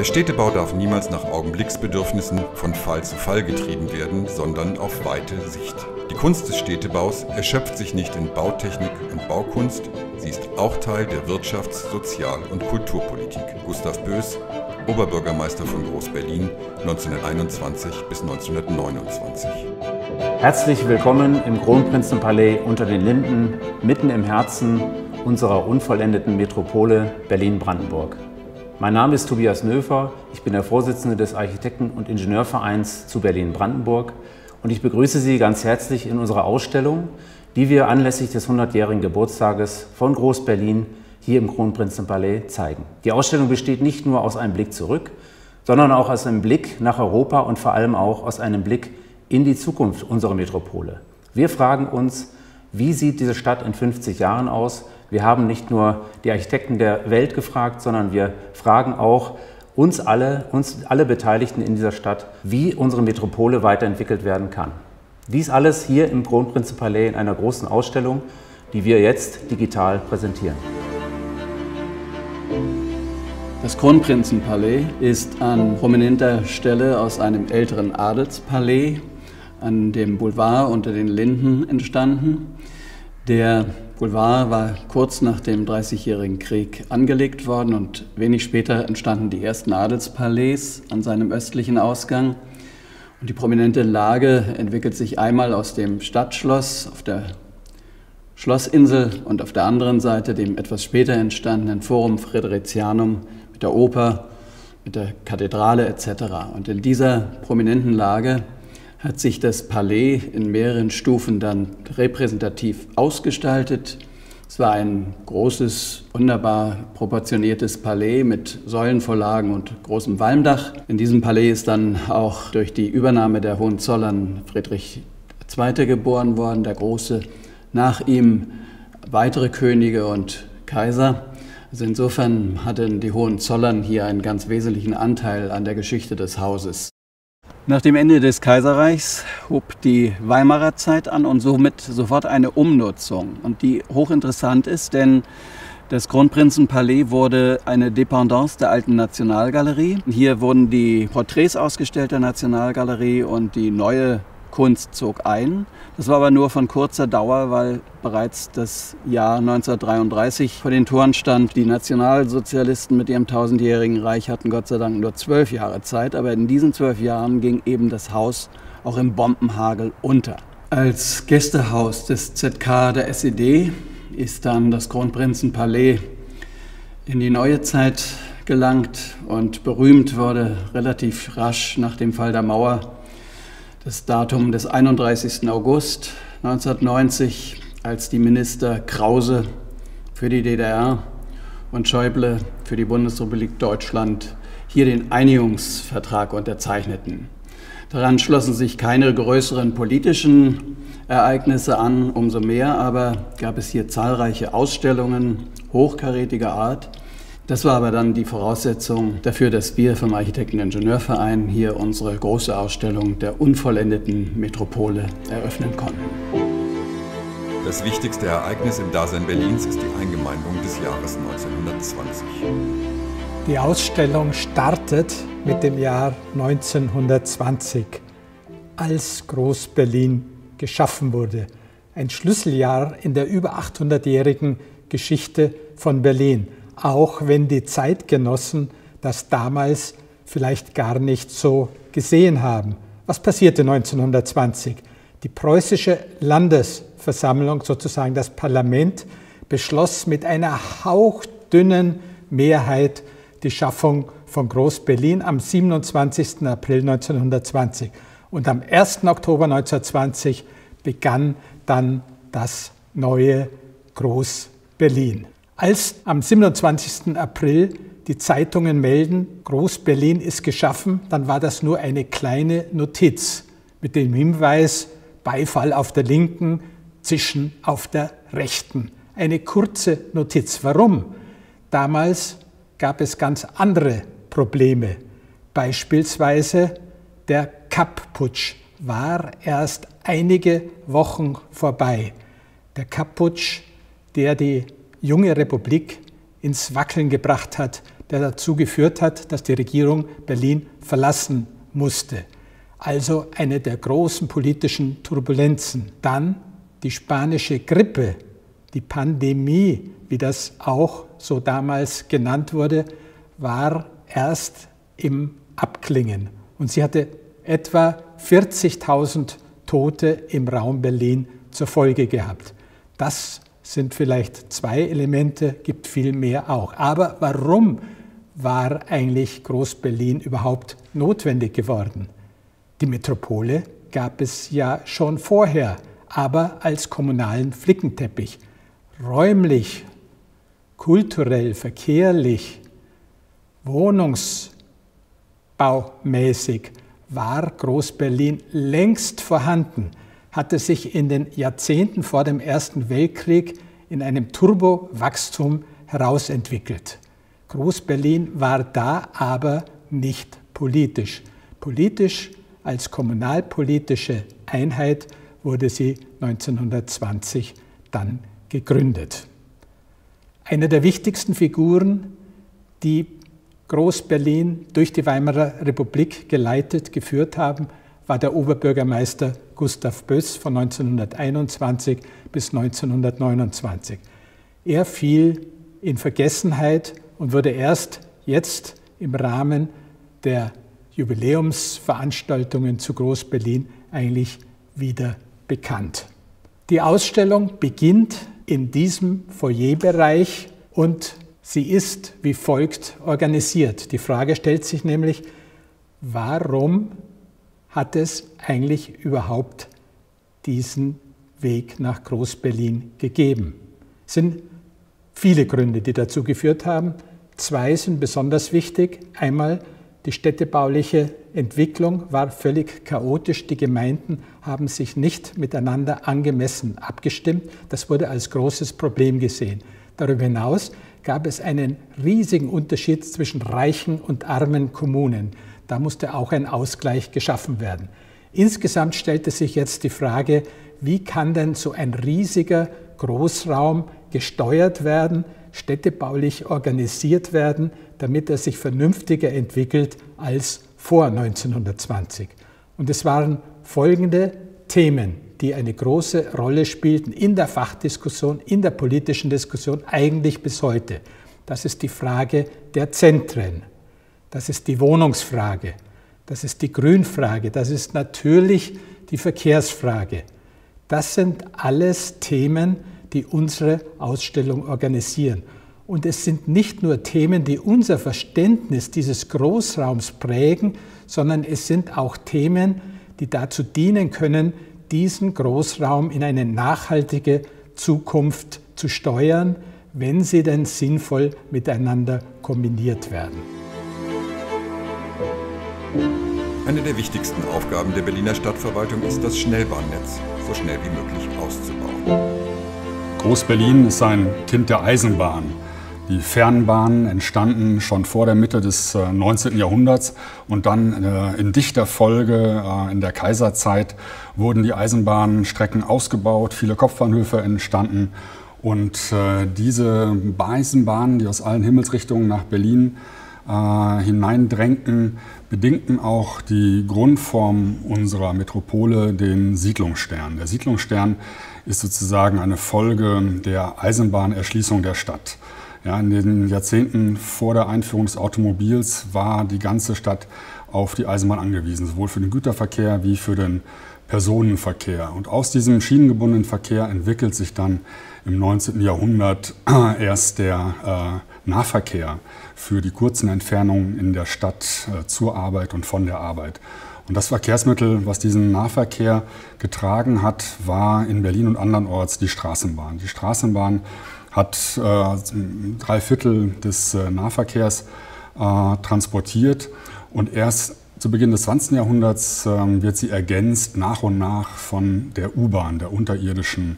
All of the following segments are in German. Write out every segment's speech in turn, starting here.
Der Städtebau darf niemals nach Augenblicksbedürfnissen von Fall zu Fall getrieben werden, sondern auf weite Sicht. Die Kunst des Städtebaus erschöpft sich nicht in Bautechnik und Baukunst, sie ist auch Teil der Wirtschafts-, Sozial- und Kulturpolitik. Gustav Boes, Oberbürgermeister von Groß-Berlin 1921 bis 1929. Herzlich willkommen im Kronprinzenpalais unter den Linden, mitten im Herzen unserer unvollendeten Metropole Berlin-Brandenburg. Mein Name ist Tobias Nöfer, ich bin der Vorsitzende des Architekten- und Ingenieurvereins zu Berlin-Brandenburg und ich begrüße Sie ganz herzlich in unserer Ausstellung, die wir anlässlich des 100-jährigen Geburtstages von Groß-Berlin hier im Kronprinzenpalais zeigen. Die Ausstellung besteht nicht nur aus einem Blick zurück, sondern auch aus einem Blick nach Europa und vor allem auch aus einem Blick in die Zukunft unserer Metropole. Wir fragen uns, wie sieht diese Stadt in 50 Jahren aus? Wir haben nicht nur die Architekten der Welt gefragt, sondern wir fragen auch uns alle Beteiligten in dieser Stadt, wie unsere Metropole weiterentwickelt werden kann. Dies alles hier im Kronprinzenpalais in einer großen Ausstellung, die wir jetzt digital präsentieren. Das Kronprinzenpalais ist an prominenter Stelle aus einem älteren Adelspalais an dem Boulevard unter den Linden entstanden. Der Boulevard war kurz nach dem Dreißigjährigen Krieg angelegt worden und wenig später entstanden die ersten Adelspalais an seinem östlichen Ausgang. Und die prominente Lage entwickelt sich einmal aus dem Stadtschloss auf der Schlossinsel und auf der anderen Seite dem etwas später entstandenen Forum Friderizianum mit der Oper, mit der Kathedrale etc. Und in dieser prominenten Lage hat sich das Palais in mehreren Stufen dann repräsentativ ausgestaltet. Es war ein großes, wunderbar proportioniertes Palais mit Säulenvorlagen und großem Walmdach. In diesem Palais ist dann auch durch die Übernahme der Hohenzollern Friedrich II. Geboren worden, der Große, nach ihm weitere Könige und Kaiser. Also insofern hatten die Hohenzollern hier einen ganz wesentlichen Anteil an der Geschichte des Hauses. Nach dem Ende des Kaiserreichs hob die Weimarer Zeit an und somit sofort eine Umnutzung, und die hochinteressant ist, denn das Kronprinzenpalais wurde eine Dependance der alten Nationalgalerie. Hier wurden die Porträts ausgestellt der Nationalgalerie und die neue Kunst zog ein. Das war aber nur von kurzer Dauer, weil bereits das Jahr 1933 vor den Toren stand. Die Nationalsozialisten mit ihrem 1000-jährigen Reich hatten Gott sei Dank nur 12 Jahre Zeit, aber in diesen 12 Jahren ging eben das Haus auch im Bombenhagel unter. Als Gästehaus des ZK der SED ist dann das Kronprinzenpalais in die neue Zeit gelangt und berühmt wurde relativ rasch nach dem Fall der Mauer das Datum des 31. August 1990, als die Minister Krause für die DDR und Schäuble für die Bundesrepublik Deutschland hier den Einigungsvertrag unterzeichneten. Daran schlossen sich keine größeren politischen Ereignisse an, umso mehr aber gab es hier zahlreiche Ausstellungen hochkarätiger Art. Das war aber dann die Voraussetzung dafür, dass wir vom Architekten-Ingenieurverein hier unsere große Ausstellung der unvollendeten Metropole eröffnen konnten. Das wichtigste Ereignis im Dasein Berlins ist die Eingemeindung des Jahres 1920. Die Ausstellung startet mit dem Jahr 1920, als Groß-Berlin geschaffen wurde. Ein Schlüsseljahr in der über 800-jährigen Geschichte von Berlin. Auch wenn die Zeitgenossen das damals vielleicht gar nicht so gesehen haben. Was passierte 1920? Die preußische Landesversammlung, sozusagen das Parlament, beschloss mit einer hauchdünnen Mehrheit die Schaffung von Groß-Berlin am 27. April 1920. Und am 1. Oktober 1920 begann dann das neue Groß-Berlin. Als am 27. April die Zeitungen melden, Groß-Berlin ist geschaffen, dann war das nur eine kleine Notiz mit dem Hinweis, Beifall auf der linken, Zischen auf der rechten. Eine kurze Notiz. Warum? Damals gab es ganz andere Probleme. Beispielsweise der Kapp-Putsch war erst einige Wochen vorbei. Der Kapp-Putsch, der die junge Republik ins Wackeln gebracht hat, der dazu geführt hat, dass die Regierung Berlin verlassen musste. Also eine der großen politischen Turbulenzen. Dann die spanische Grippe, die Pandemie, wie das auch so damals genannt wurde, war erst im Abklingen. Und sie hatte etwa 40.000 Tote im Raum Berlin zur Folge gehabt. Das sind vielleicht zwei Elemente, gibt viel mehr auch. Aber warum war eigentlich Groß-Berlin überhaupt notwendig geworden? Die Metropole gab es ja schon vorher, aber als kommunalen Flickenteppich. Räumlich, kulturell, verkehrlich, wohnungsbaumäßig war Groß-Berlin längst vorhanden, hatte sich in den Jahrzehnten vor dem Ersten Weltkrieg in einem Turbowachstum herausentwickelt. Groß-Berlin war da aber nicht politisch. Politisch als kommunalpolitische Einheit wurde sie 1920 dann gegründet. Eine der wichtigsten Figuren, die Groß-Berlin durch die Weimarer Republik geleitet, geführt haben, war der Oberbürgermeister Gustav Böss von 1921 bis 1929. Er fiel in Vergessenheit und wurde erst jetzt im Rahmen der Jubiläumsveranstaltungen zu Groß-Berlin eigentlich wieder bekannt. Die Ausstellung beginnt in diesem Foyerbereich und sie ist wie folgt organisiert. Die Frage stellt sich nämlich, warum hat es eigentlich überhaupt diesen Weg nach Groß-Berlin gegeben? Es sind viele Gründe, die dazu geführt haben. Zwei sind besonders wichtig. Einmal die städtebauliche Entwicklung war völlig chaotisch. Die Gemeinden haben sich nicht miteinander angemessen abgestimmt. Das wurde als großes Problem gesehen. Darüber hinaus gab es einen riesigen Unterschied zwischen reichen und armen Kommunen. Da musste auch ein Ausgleich geschaffen werden. Insgesamt stellte sich jetzt die Frage, wie kann denn so ein riesiger Großraum gesteuert werden, städtebaulich organisiert werden, damit er sich vernünftiger entwickelt als vor 1920. Und es waren folgende Themen, die eine große Rolle spielten in der Fachdiskussion, in der politischen Diskussion, eigentlich bis heute. Das ist die Frage der Zentren, das ist die Wohnungsfrage, das ist die Grünfrage, das ist natürlich die Verkehrsfrage. Das sind alles Themen, die unsere Ausstellung organisieren. Und es sind nicht nur Themen, die unser Verständnis dieses Großraums prägen, sondern es sind auch Themen, die dazu dienen können, diesen Großraum in eine nachhaltige Zukunft zu steuern, wenn sie denn sinnvoll miteinander kombiniert werden. Eine der wichtigsten Aufgaben der Berliner Stadtverwaltung ist, das Schnellbahnnetz so schnell wie möglich auszubauen. Groß-Berlin ist ein Kind der Eisenbahn. Die Fernbahnen entstanden schon vor der Mitte des 19. Jahrhunderts und dann in dichter Folge in der Kaiserzeit wurden die Eisenbahnstrecken ausgebaut, viele Kopfbahnhöfe entstanden und diese Eisenbahnen, die aus allen Himmelsrichtungen nach Berlin hineindrängten, bedingten auch die Grundform unserer Metropole, den Siedlungsstern. Der Siedlungsstern ist sozusagen eine Folge der Eisenbahnerschließung der Stadt. Ja, in den Jahrzehnten vor der Einführung des Automobils war die ganze Stadt auf die Eisenbahn angewiesen, sowohl für den Güterverkehr wie für den Personenverkehr. Und aus diesem schienengebundenen Verkehr entwickelt sich dann im 19. Jahrhundert erst der Nahverkehr für die kurzen Entfernungen in der Stadt zur Arbeit und von der Arbeit. Und das Verkehrsmittel, was diesen Nahverkehr getragen hat, war in Berlin und andernorts die Straßenbahn. Die Straßenbahn hat 3/4 des Nahverkehrs transportiert und erst zu Beginn des 20. Jahrhunderts wird sie ergänzt nach und nach von der U-Bahn, der unterirdischen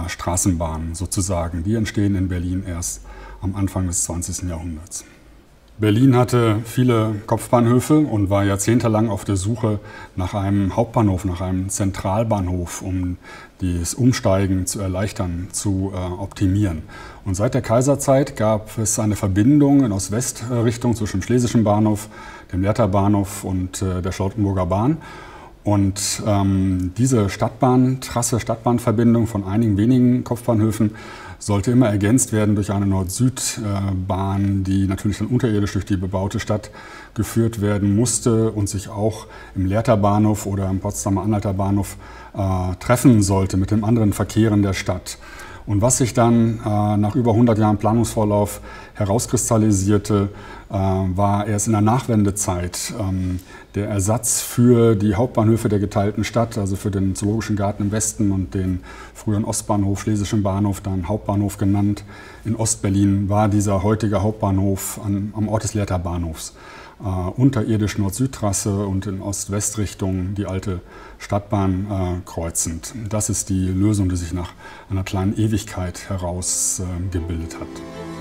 Straßenbahn sozusagen. Die entstehen in Berlin erst am Anfang des 20. Jahrhunderts. Berlin hatte viele Kopfbahnhöfe und war jahrzehntelang auf der Suche nach einem Hauptbahnhof, nach einem Zentralbahnhof, um das Umsteigen zu erleichtern, zu optimieren. Und seit der Kaiserzeit gab es eine Verbindung in Ost-West-Richtung zwischen dem Schlesischen Bahnhof, dem Lehrter Bahnhof und der Charlottenburger Bahn. Und diese Stadtbahnverbindung von einigen wenigen Kopfbahnhöfen sollte immer ergänzt werden durch eine Nord-Süd-Bahn, die natürlich dann unterirdisch durch die bebaute Stadt geführt werden musste und sich auch im Lehrter Bahnhof oder im Potsdamer Anhalter Bahnhof treffen sollte mit den anderen Verkehren der Stadt. Und was sich dann nach über 100 Jahren Planungsvorlauf herauskristallisierte, war erst in der Nachwendezeit der Ersatz für die Hauptbahnhöfe der geteilten Stadt, also für den Zoologischen Garten im Westen und den früheren Ostbahnhof, Schlesischen Bahnhof, dann Hauptbahnhof genannt. In Ostberlin war dieser heutige Hauptbahnhof am Ort des Lehrter Bahnhofs. Unterirdisch Nord-Süd-Trasse und in Ost-West-Richtung die alte Stadtbahn kreuzend. Das ist die Lösung, die sich nach einer kleinen Ewigkeit herausgebildet hat.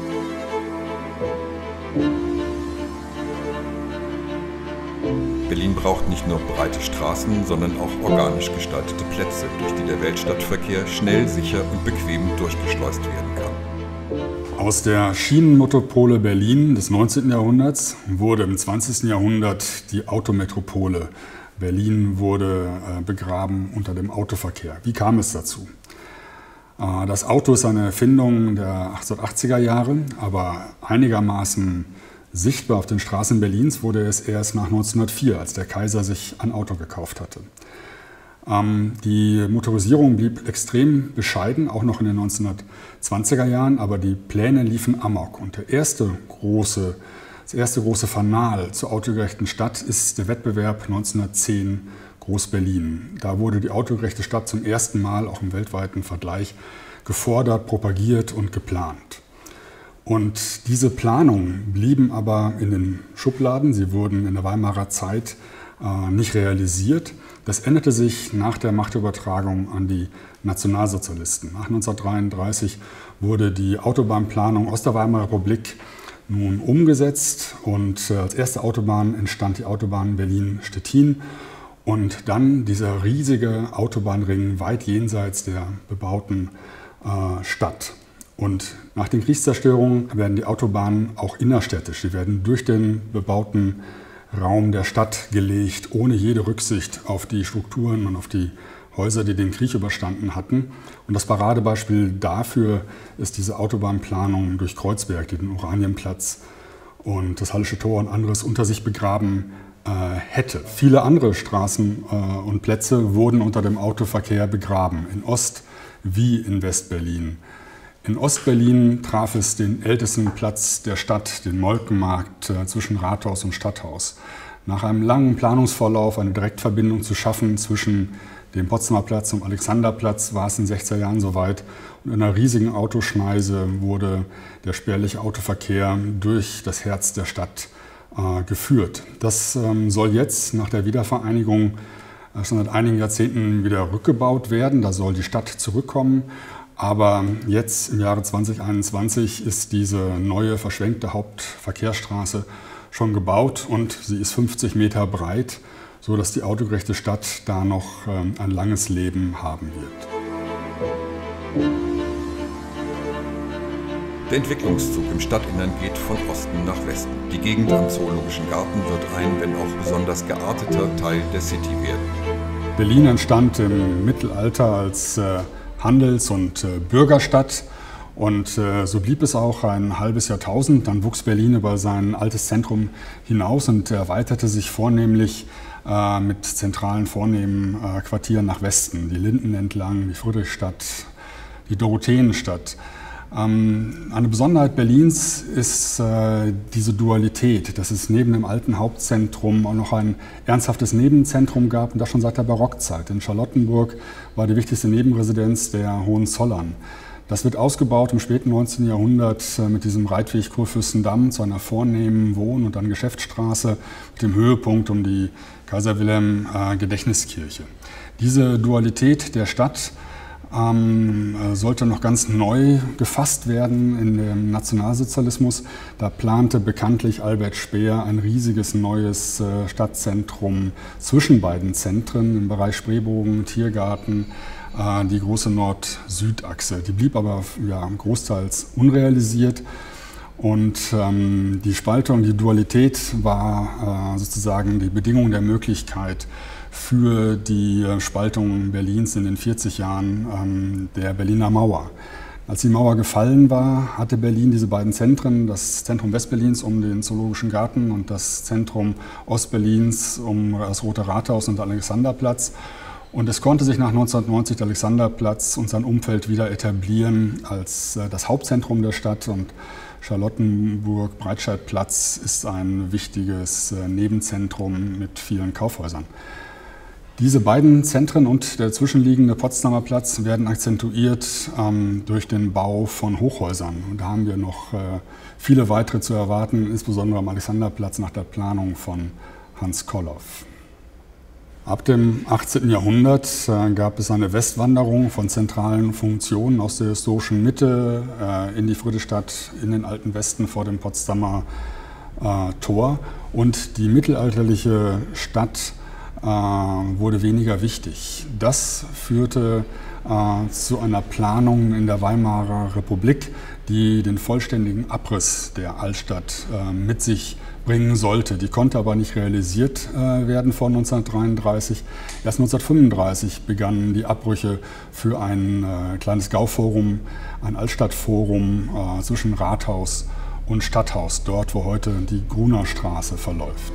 Berlin braucht nicht nur breite Straßen, sondern auch organisch gestaltete Plätze, durch die der Weltstadtverkehr schnell, sicher und bequem durchgeschleust werden kann. Aus der Schienenmetropole Berlin des 19. Jahrhunderts wurde im 20. Jahrhundert die Autometropole. Berlin wurde begraben unter dem Autoverkehr. Wie kam es dazu? Das Auto ist eine Erfindung der 1880er Jahre, aber einigermaßen sichtbar auf den Straßen Berlins wurde es erst nach 1904, als der Kaiser sich ein Auto gekauft hatte. Die Motorisierung blieb extrem bescheiden, auch noch in den 1920er Jahren, aber die Pläne liefen amok. Und das erste große Fanal zur autogerechten Stadt ist der Wettbewerb 1910 Groß-Berlin. Da wurde die autogerechte Stadt zum ersten Mal, auch im weltweiten Vergleich, gefordert, propagiert und geplant. Und diese Planungen blieben aber in den Schubladen. Sie wurden in der Weimarer Zeit nicht realisiert. Das änderte sich nach der Machtübertragung an die Nationalsozialisten. Nach 1933 wurde die Autobahnplanung aus der Weimarer Republik nun umgesetzt und als erste Autobahn entstand die Autobahn Berlin-Stettin und dann dieser riesige Autobahnring weit jenseits der bebauten Stadt. Und nach den Kriegszerstörungen werden die Autobahnen auch innerstädtisch. Sie werden durch den bebauten Raum der Stadt gelegt, ohne jede Rücksicht auf die Strukturen und auf die Häuser, die den Krieg überstanden hatten. Und das Paradebeispiel dafür ist diese Autobahnplanung durch Kreuzberg, die den Oranienplatz und das Hallische Tor und anderes unter sich begraben hätte. Viele andere Straßen und Plätze wurden unter dem Autoverkehr begraben, in Ost- wie in Westberlin. In Ostberlin traf es den ältesten Platz der Stadt, den Molkenmarkt zwischen Rathaus und Stadthaus. Nach einem langen Planungsvorlauf eine Direktverbindung zu schaffen zwischen dem Potsdamer Platz und Alexanderplatz war es in den 60er Jahren soweit. Und in einer riesigen Autoschneise wurde der spärliche Autoverkehr durch das Herz der Stadt geführt. Das soll jetzt nach der Wiedervereinigung schon seit einigen Jahrzehnten wieder rückgebaut werden. Da soll die Stadt zurückkommen. Aber jetzt im Jahre 2021 ist diese neue verschwenkte Hauptverkehrsstraße schon gebaut und sie ist 50 Meter breit, sodass die autogerechte Stadt da noch ein langes Leben haben wird. Der Entwicklungszug im Stadtinnern geht von Osten nach Westen. Die Gegend am Zoologischen Garten wird ein, wenn auch besonders gearteter Teil der City werden. Berlin entstand im Mittelalter als Handels- und Bürgerstadt und so blieb es auch ein halbes Jahrtausend. Dann wuchs Berlin über sein altes Zentrum hinaus und erweiterte sich vornehmlich mit zentralen, vornehmen Quartieren nach Westen. Die Linden entlang, die Friedrichstadt, die Dorotheenstadt. Eine Besonderheit Berlins ist diese Dualität, dass es neben dem alten Hauptzentrum auch noch ein ernsthaftes Nebenzentrum gab und das schon seit der Barockzeit. In Charlottenburg war die wichtigste Nebenresidenz der Hohenzollern. Das wird ausgebaut im späten 19. Jahrhundert mit diesem Reitweg Kurfürstendamm zu einer vornehmen Wohn- und dann Geschäftsstraße mit dem Höhepunkt um die Kaiser Wilhelm Gedächtniskirche. Diese Dualität der Stadt sollte noch ganz neu gefasst werden in dem Nationalsozialismus. Da plante bekanntlich Albert Speer ein riesiges neues Stadtzentrum zwischen beiden Zentren im Bereich Spreebogen, Tiergarten, die große Nord-Süd-Achse. Die blieb aber großteils unrealisiert. Und die Spaltung, die Dualität war sozusagen die Bedingung der Möglichkeit für die Spaltung Berlins in den 40 Jahren der Berliner Mauer. Als die Mauer gefallen war, hatte Berlin diese beiden Zentren, das Zentrum Westberlins um den Zoologischen Garten und das Zentrum Ostberlins um das Rote Rathaus und den Alexanderplatz. Und es konnte sich nach 1990 der Alexanderplatz und sein Umfeld wieder etablieren als das Hauptzentrum der Stadt. Und Charlottenburg-Breitscheidplatz ist ein wichtiges Nebenzentrum mit vielen Kaufhäusern. Diese beiden Zentren und der zwischenliegende Potsdamer Platz werden akzentuiert durch den Bau von Hochhäusern. Und da haben wir noch viele weitere zu erwarten, insbesondere am Alexanderplatz nach der Planung von Hans Kolloff. Ab dem 18. Jahrhundert gab es eine Westwanderung von zentralen Funktionen aus der historischen Mitte in die Friedrichstadt, in den alten Westen vor dem Potsdamer Tor. Und die mittelalterliche Stadt wurde weniger wichtig. Das führte zu einer Planung in der Weimarer Republik, die den vollständigen Abriss der Altstadt mit sich bringen sollte. Die konnte aber nicht realisiert werden vor 1933. Erst 1935 begannen die Abbrüche für ein kleines Gauforum, ein Altstadtforum zwischen Rathaus und Stadthaus, dort wo heute die Gruner Straße verläuft.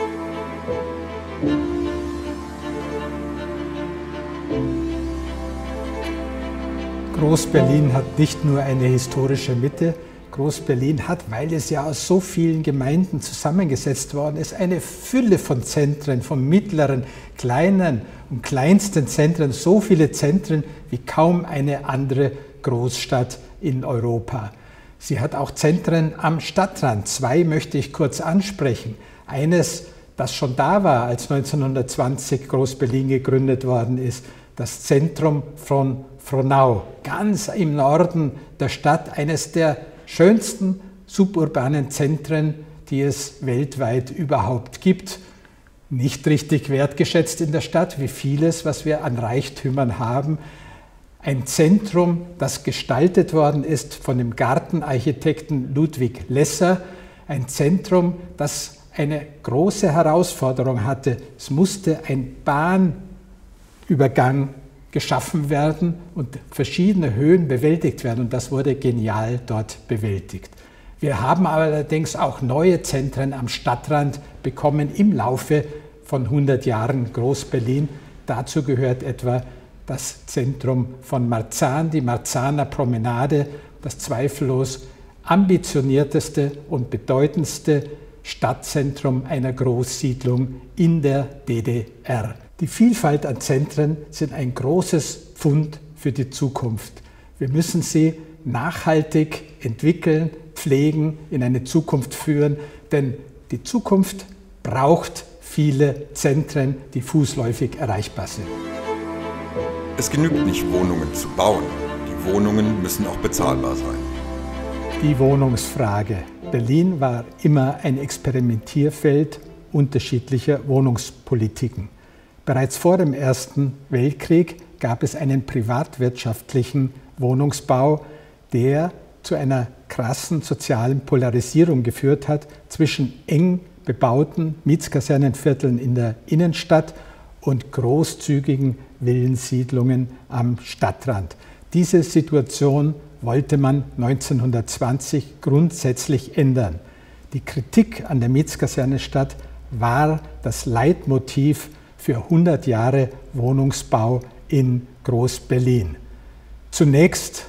Groß-Berlin hat nicht nur eine historische Mitte. Groß-Berlin hat, weil es ja aus so vielen Gemeinden zusammengesetzt worden ist, eine Fülle von Zentren, von mittleren, kleinen und kleinsten Zentren, so viele Zentren wie kaum eine andere Großstadt in Europa. Sie hat auch Zentren am Stadtrand. Zwei möchte ich kurz ansprechen. Eines, das schon da war, als 1920 Groß-Berlin gegründet worden ist, das Zentrum von Frohnau, ganz im Norden der Stadt, eines der schönsten suburbanen Zentren, die es weltweit überhaupt gibt. Nicht richtig wertgeschätzt in der Stadt, wie vieles, was wir an Reichtümern haben. Ein Zentrum, das gestaltet worden ist von dem Gartenarchitekten Ludwig Lesser. Ein Zentrum, das eine große Herausforderung hatte. Es musste ein Bahnübergang geschaffen werden und verschiedene Höhen bewältigt werden. Und das wurde genial dort bewältigt. Wir haben allerdings auch neue Zentren am Stadtrand bekommen im Laufe von 100 Jahren Groß-Berlin. Dazu gehört etwa das Zentrum von Marzahn, die Marzahner Promenade, das zweifellos ambitionierteste und bedeutendste Stadtzentrum einer Großsiedlung in der DDR. Die Vielfalt an Zentren sind ein großes Pfund für die Zukunft. Wir müssen sie nachhaltig entwickeln, pflegen, in eine Zukunft führen, denn die Zukunft braucht viele Zentren, die fußläufig erreichbar sind. Es genügt nicht, Wohnungen zu bauen. Die Wohnungen müssen auch bezahlbar sein. Die Wohnungsfrage. Berlin war immer ein Experimentierfeld unterschiedlicher Wohnungspolitiken. Bereits vor dem Ersten Weltkrieg gab es einen privatwirtschaftlichen Wohnungsbau, der zu einer krassen sozialen Polarisierung geführt hat zwischen eng bebauten Mietskasernenvierteln in der Innenstadt und großzügigen Villensiedlungen am Stadtrand. Diese Situation wollte man 1920 grundsätzlich ändern. Die Kritik an der Mietskasernenstadt war das Leitmotiv für 100 Jahre Wohnungsbau in Groß-Berlin. Zunächst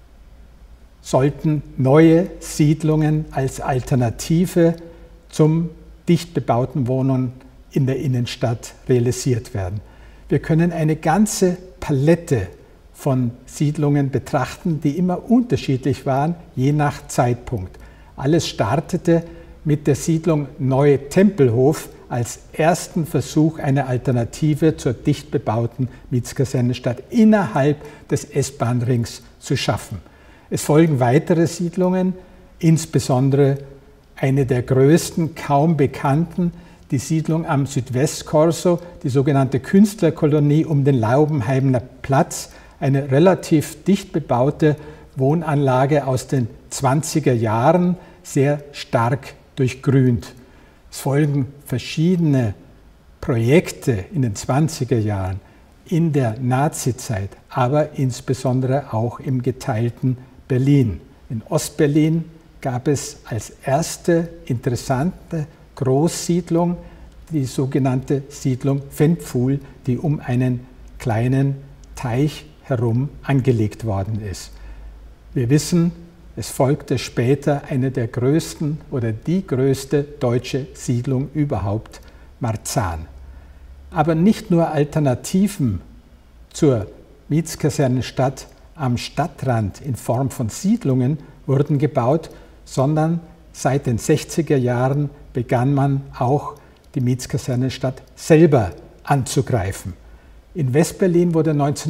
sollten neue Siedlungen als Alternative zum dicht bebauten Wohnungen in der Innenstadt realisiert werden. Wir können eine ganze Palette von Siedlungen betrachten, die immer unterschiedlich waren, je nach Zeitpunkt. Alles startete mit der Siedlung Neu-Tempelhof als ersten Versuch eine Alternative zur dicht bebauten Mietskasernenstadt innerhalb des S-Bahn-Rings zu schaffen. Es folgen weitere Siedlungen, insbesondere eine der größten, kaum bekannten, die Siedlung am Südwestkorso, die sogenannte Künstlerkolonie um den Laubenheimer Platz, eine relativ dicht bebaute Wohnanlage aus den 20er Jahren, sehr stark durchgrünt. Es folgen verschiedene Projekte in den 20er Jahren, in der Nazizeit, aber insbesondere auch im geteilten Berlin. In Ostberlin gab es als erste interessante Großsiedlung die sogenannte Siedlung Ventpfuhl, die um einen kleinen Teich herum angelegt worden ist. Wir wissen, es folgte später eine der größten oder die größte deutsche Siedlung überhaupt, Marzahn. Aber nicht nur Alternativen zur Mietskasernenstadt am Stadtrand in Form von Siedlungen wurden gebaut, sondern seit den 60er Jahren begann man auch die Mietskasernenstadt selber anzugreifen. In Westberlin wurde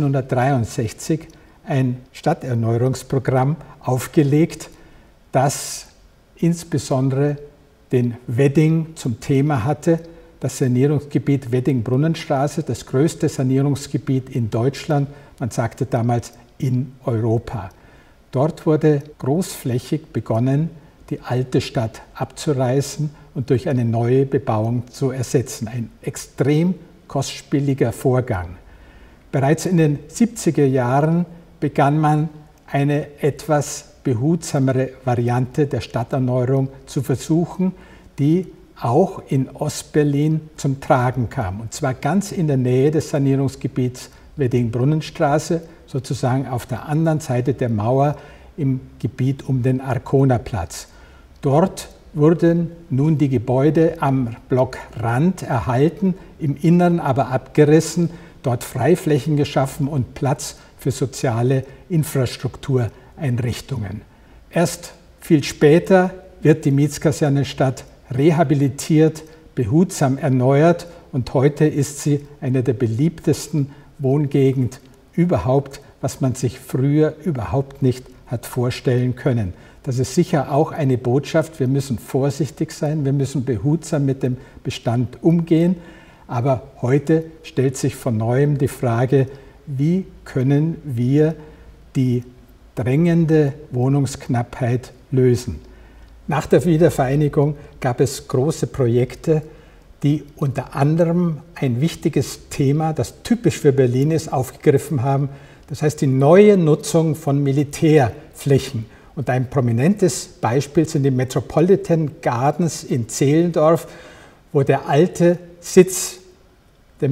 1963 ein Stadterneuerungsprogramm aufgelegt, das insbesondere den Wedding zum Thema hatte. Das Sanierungsgebiet Wedding-Brunnenstraße, das größte Sanierungsgebiet in Deutschland, man sagte damals in Europa. Dort wurde großflächig begonnen, die alte Stadt abzureißen und durch eine neue Bebauung zu ersetzen. Ein extrem kostspieliger Vorgang. Bereits in den 70er Jahren begann man eine etwas behutsamere Variante der Stadterneuerung zu versuchen, die auch in Ostberlin zum Tragen kam. Und zwar ganz in der Nähe des Sanierungsgebiets Wedding-Brunnenstraße, sozusagen auf der anderen Seite der Mauer im Gebiet um den Arkonerplatz. Dort wurden nun die Gebäude am Blockrand erhalten, im Innern aber abgerissen, dort Freiflächen geschaffen und Platz für soziale Infrastruktureinrichtungen. Erst viel später wird die Mietskasernenstadt rehabilitiert, behutsam erneuert und heute ist sie eine der beliebtesten Wohngegenden überhaupt, was man sich früher überhaupt nicht hat vorstellen können. Das ist sicher auch eine Botschaft, wir müssen vorsichtig sein, wir müssen behutsam mit dem Bestand umgehen, aber heute stellt sich von neuem die Frage, wie können wir die drängende Wohnungsknappheit lösen. Nach der Wiedervereinigung gab es große Projekte, die unter anderem ein wichtiges Thema, das typisch für Berlin ist, aufgegriffen haben. Das heißt die neue Nutzung von Militärflächen. Und ein prominentes Beispiel sind die Metropolitan Gardens in Zehlendorf, wo der alte Sitz der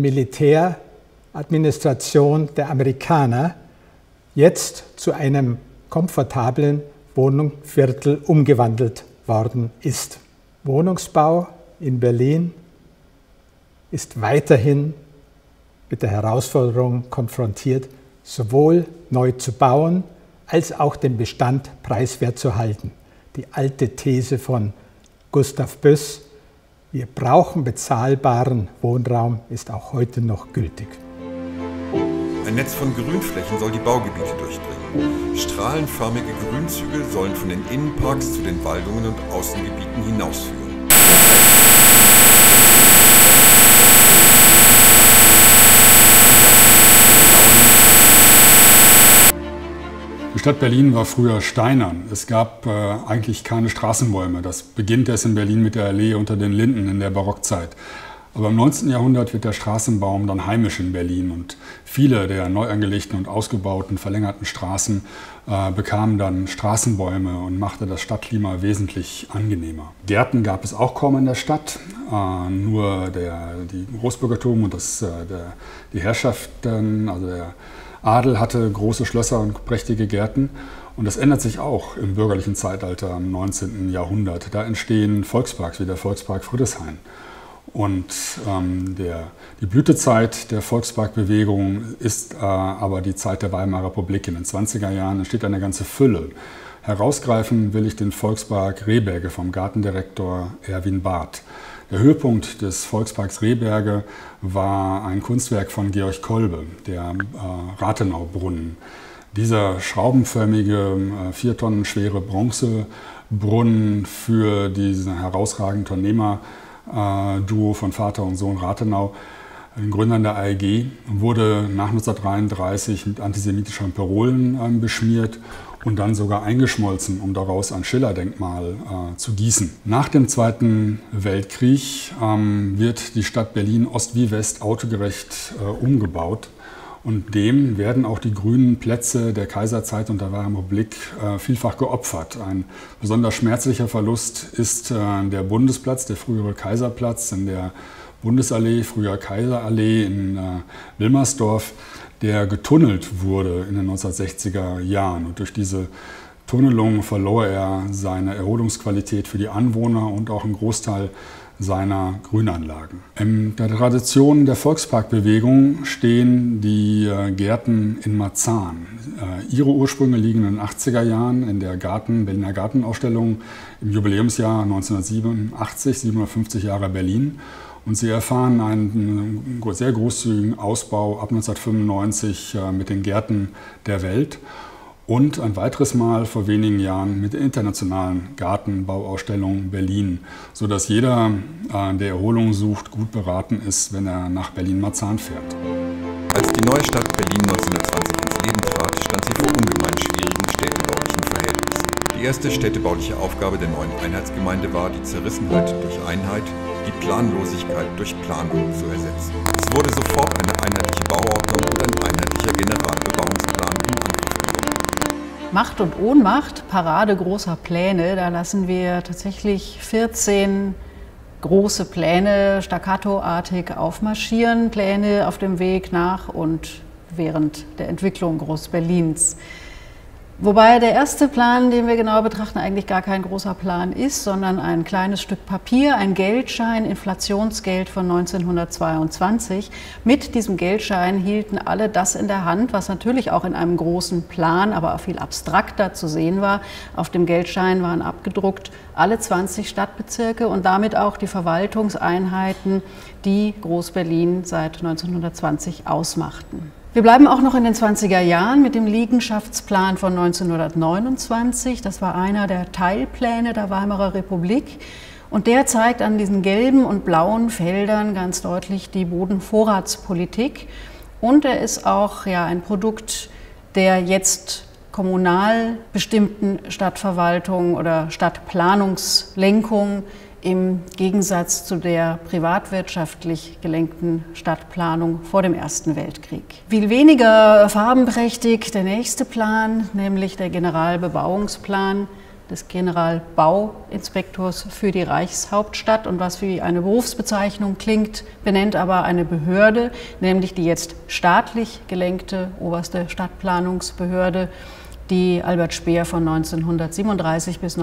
Militäradministration der Amerikaner jetzt zu einem komfortablen Wohnungsviertel umgewandelt worden ist. Wohnungsbau in Berlin ist weiterhin mit der Herausforderung konfrontiert, sowohl neu zu bauen, als auch den Bestand preiswert zu halten. Die alte These von Gustav Böss, wir brauchen bezahlbaren Wohnraum, ist auch heute noch gültig. Ein Netz von Grünflächen soll die Baugebiete durchdringen. Strahlenförmige Grünzüge sollen von den Innenparks zu den Waldungen und Außengebieten hinausführen. Die Stadt Berlin war früher steinern. Es gab eigentlich keine Straßenbäume. Das beginnt erst in Berlin mit der Allee unter den Linden in der Barockzeit. Aber im 19. Jahrhundert wird der Straßenbaum dann heimisch in Berlin und viele der neu angelegten und ausgebauten, verlängerten Straßen bekamen dann Straßenbäume und machte das Stadtklima wesentlich angenehmer. Gärten gab es auch kaum in der Stadt, nur die Großbürgertum und die Herrschaften, also der Adel hatte große Schlösser und prächtige Gärten. Und das ändert sich auch im bürgerlichen Zeitalter im 19. Jahrhundert. Da entstehen Volksparks wie der Volkspark Friedrichshain. Und die Blütezeit der Volksparkbewegung ist aber die Zeit der Weimarer Republik. In den 20er Jahren entsteht eine ganze Fülle. Herausgreifen will ich den Volkspark Rehberge vom Gartendirektor Erwin Barth. Der Höhepunkt des Volksparks Rehberge war ein Kunstwerk von Georg Kolbe, der Rathenau-Brunnen. Dieser schraubenförmige, 4 Tonnen schwere Bronzebrunnen für diesen herausragenden Unternehmer-Duo von Vater und Sohn Rathenau, den Gründern der AEG, wurde nach 1933 mit antisemitischen Parolen beschmiert und dann sogar eingeschmolzen, um daraus ein Schiller-Denkmal zu gießen. Nach dem Zweiten Weltkrieg wird die Stadt Berlin Ost wie West autogerecht umgebaut. Und dem werden auch die grünen Plätze der Kaiserzeit und der Weimarer Republik vielfach geopfert. Ein besonders schmerzlicher Verlust ist der Bundesplatz, der frühere Kaiserplatz in der Bundesallee, früher Kaiserallee in Wilmersdorf, der getunnelt wurde in den 1960er Jahren. Und durch diese Tunnelung verlor er seine Erholungsqualität für die Anwohner und auch einen Großteil seiner Grünanlagen. In der Tradition der Volksparkbewegung stehen die Gärten in Marzahn. Ihre Ursprünge liegen in den 80er Jahren in der Berliner Gartenausstellung im Jubiläumsjahr 1987, 750 Jahre Berlin. Und sie erfahren einen sehr großzügigen Ausbau ab 1995 mit den Gärten der Welt. Und ein weiteres Mal vor wenigen Jahren mit der internationalen Gartenbauausstellung Berlin, sodass jeder, der Erholung sucht, gut beraten ist, wenn er nach Berlin-Marzahn fährt. Als die neue Stadt Berlin 1920 ins Leben trat, stand sie vor ungemein schwierigen städtebaulichen Verhältnissen. Die erste städtebauliche Aufgabe der neuen Einheitsgemeinde war, die Zerrissenheit durch Einheit, die Planlosigkeit durch Planung zu ersetzen. Es wurde sofort eine einheitliche Bauordnung und ein einheitlicher Generalbebauungsplan in Angriff genommen. Macht und Ohnmacht, Parade großer Pläne, da lassen wir tatsächlich 14 große Pläne staccatoartig aufmarschieren, Pläne auf dem Weg nach und während der Entwicklung Groß-Berlins. Wobei der erste Plan, den wir genau betrachten, eigentlich gar kein großer Plan ist, sondern ein kleines Stück Papier, ein Geldschein, Inflationsgeld von 1922. Mit diesem Geldschein hielten alle das in der Hand, was natürlich auch in einem großen Plan, aber auch viel abstrakter zu sehen war. Auf dem Geldschein waren abgedruckt alle 20 Stadtbezirke und damit auch die Verwaltungseinheiten, die Groß-Berlin seit 1920 ausmachten. Wir bleiben auch noch in den 20er Jahren mit dem Liegenschaftsplan von 1929. Das war einer der Teilpläne der Weimarer Republik. Und der zeigt an diesen gelben und blauen Feldern ganz deutlich die Bodenvorratspolitik. Und er ist auch ein Produkt der jetzt kommunal bestimmten Stadtverwaltung oder Stadtplanungslenkung im Gegensatz zu der privatwirtschaftlich gelenkten Stadtplanung vor dem Ersten Weltkrieg. Viel weniger farbenprächtig der nächste Plan, nämlich der Generalbebauungsplan des Generalbauinspektors für die Reichshauptstadt und was wie eine Berufsbezeichnung klingt, benennt aber eine Behörde, nämlich die jetzt staatlich gelenkte oberste Stadtplanungsbehörde, die Albert Speer von 1937 bis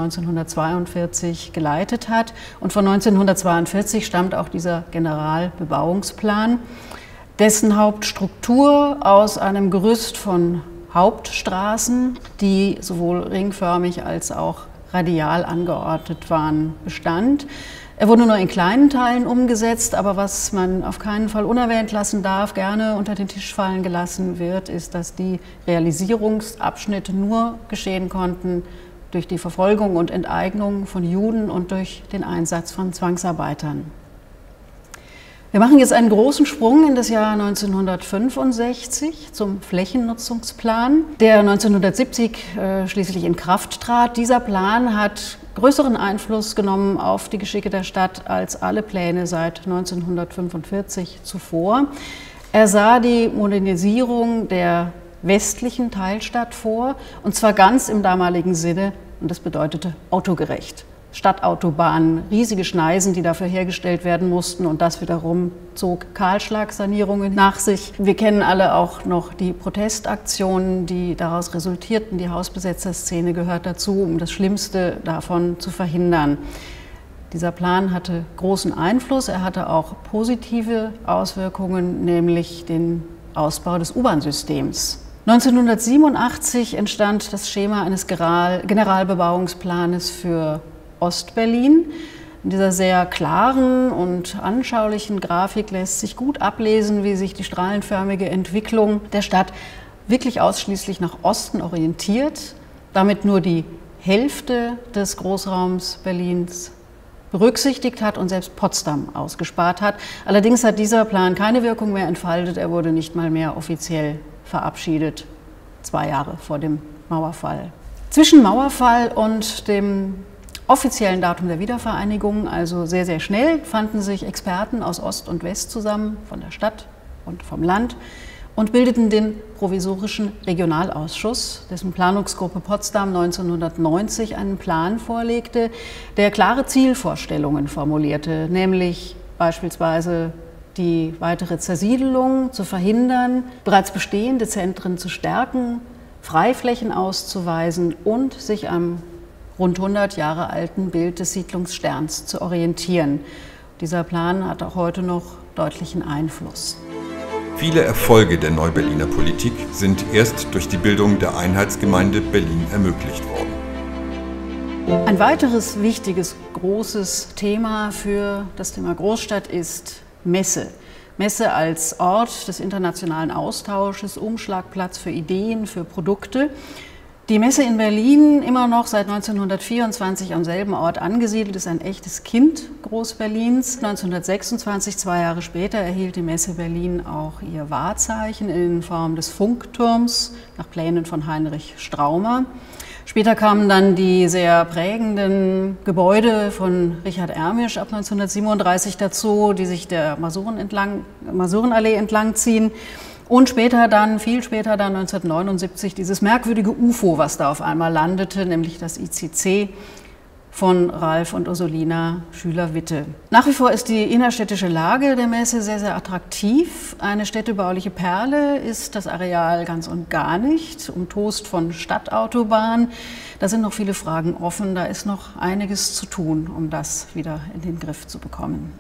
1942 geleitet hat. Und von 1942 stammt auch dieser Generalbebauungsplan, dessen Hauptstruktur aus einem Gerüst von Hauptstraßen, die sowohl ringförmig als auch radial angeordnet waren, bestand. Er wurde nur in kleinen Teilen umgesetzt, aber was man auf keinen Fall unerwähnt lassen darf, gerne unter den Tisch fallen gelassen wird, ist, dass die Realisierungsabschnitte nur geschehen konnten durch die Verfolgung und Enteignung von Juden und durch den Einsatz von Zwangsarbeitern. Wir machen jetzt einen großen Sprung in das Jahr 1965 zum Flächennutzungsplan, der 1970 schließlich in Kraft trat. Dieser Plan hat größeren Einfluss genommen auf die Geschicke der Stadt als alle Pläne seit 1945 zuvor. Er sah die Modernisierung der westlichen Teilstadt vor, und zwar ganz im damaligen Sinne, und das bedeutete autogerecht. Stadtautobahnen, riesige Schneisen, die dafür hergestellt werden mussten, und das wiederum zog Kahlschlagsanierungen nach sich. Wir kennen alle auch noch die Protestaktionen, die daraus resultierten. Die Hausbesetzerszene gehört dazu, um das Schlimmste davon zu verhindern. Dieser Plan hatte großen Einfluss, er hatte auch positive Auswirkungen, nämlich den Ausbau des U-Bahn-Systems. 1987 entstand das Schema eines Generalbebauungsplanes für Ostberlin. In dieser sehr klaren und anschaulichen Grafik lässt sich gut ablesen, wie sich die strahlenförmige Entwicklung der Stadt wirklich ausschließlich nach Osten orientiert, damit nur die Hälfte des Großraums Berlins berücksichtigt hat und selbst Potsdam ausgespart hat. Allerdings hat dieser Plan keine Wirkung mehr entfaltet, er wurde nicht mal mehr offiziell verabschiedet, 2 Jahre vor dem Mauerfall. Zwischen Mauerfall und dem offiziellen Datum der Wiedervereinigung, also sehr, sehr schnell, fanden sich Experten aus Ost und West zusammen, von der Stadt und vom Land, und bildeten den provisorischen Regionalausschuss, dessen Planungsgruppe Potsdam 1990 einen Plan vorlegte, der klare Zielvorstellungen formulierte, nämlich beispielsweise die weitere Zersiedelung zu verhindern, bereits bestehende Zentren zu stärken, Freiflächen auszuweisen und sich am rund 100 Jahre alten Bild des Siedlungssterns zu orientieren. Dieser Plan hat auch heute noch deutlichen Einfluss. Viele Erfolge der Neuberliner Politik sind erst durch die Bildung der Einheitsgemeinde Berlin ermöglicht worden. Ein weiteres wichtiges, großes Thema für das Thema Großstadt ist Messe. Messe als Ort des internationalen Austausches, Umschlagplatz für Ideen, für Produkte. Die Messe in Berlin, immer noch seit 1924 am selben Ort angesiedelt, ist ein echtes Kind Groß-Berlins. 1926, 2 Jahre später, erhielt die Messe Berlin auch ihr Wahrzeichen in Form des Funkturms nach Plänen von Heinrich Straumer. Später kamen dann die sehr prägenden Gebäude von Richard Ermisch ab 1937 dazu, die sich der Masurenallee entlang ziehen. Und später dann, viel später dann 1979, dieses merkwürdige UFO, was da auf einmal landete, nämlich das ICC von Ralf und Ursulina Schüler-Witte. Nach wie vor ist die innerstädtische Lage der Messe sehr, sehr attraktiv. Eine städtebauliche Perle ist das Areal ganz und gar nicht, umtost von Stadtautobahn. Da sind noch viele Fragen offen, da ist noch einiges zu tun, um das wieder in den Griff zu bekommen.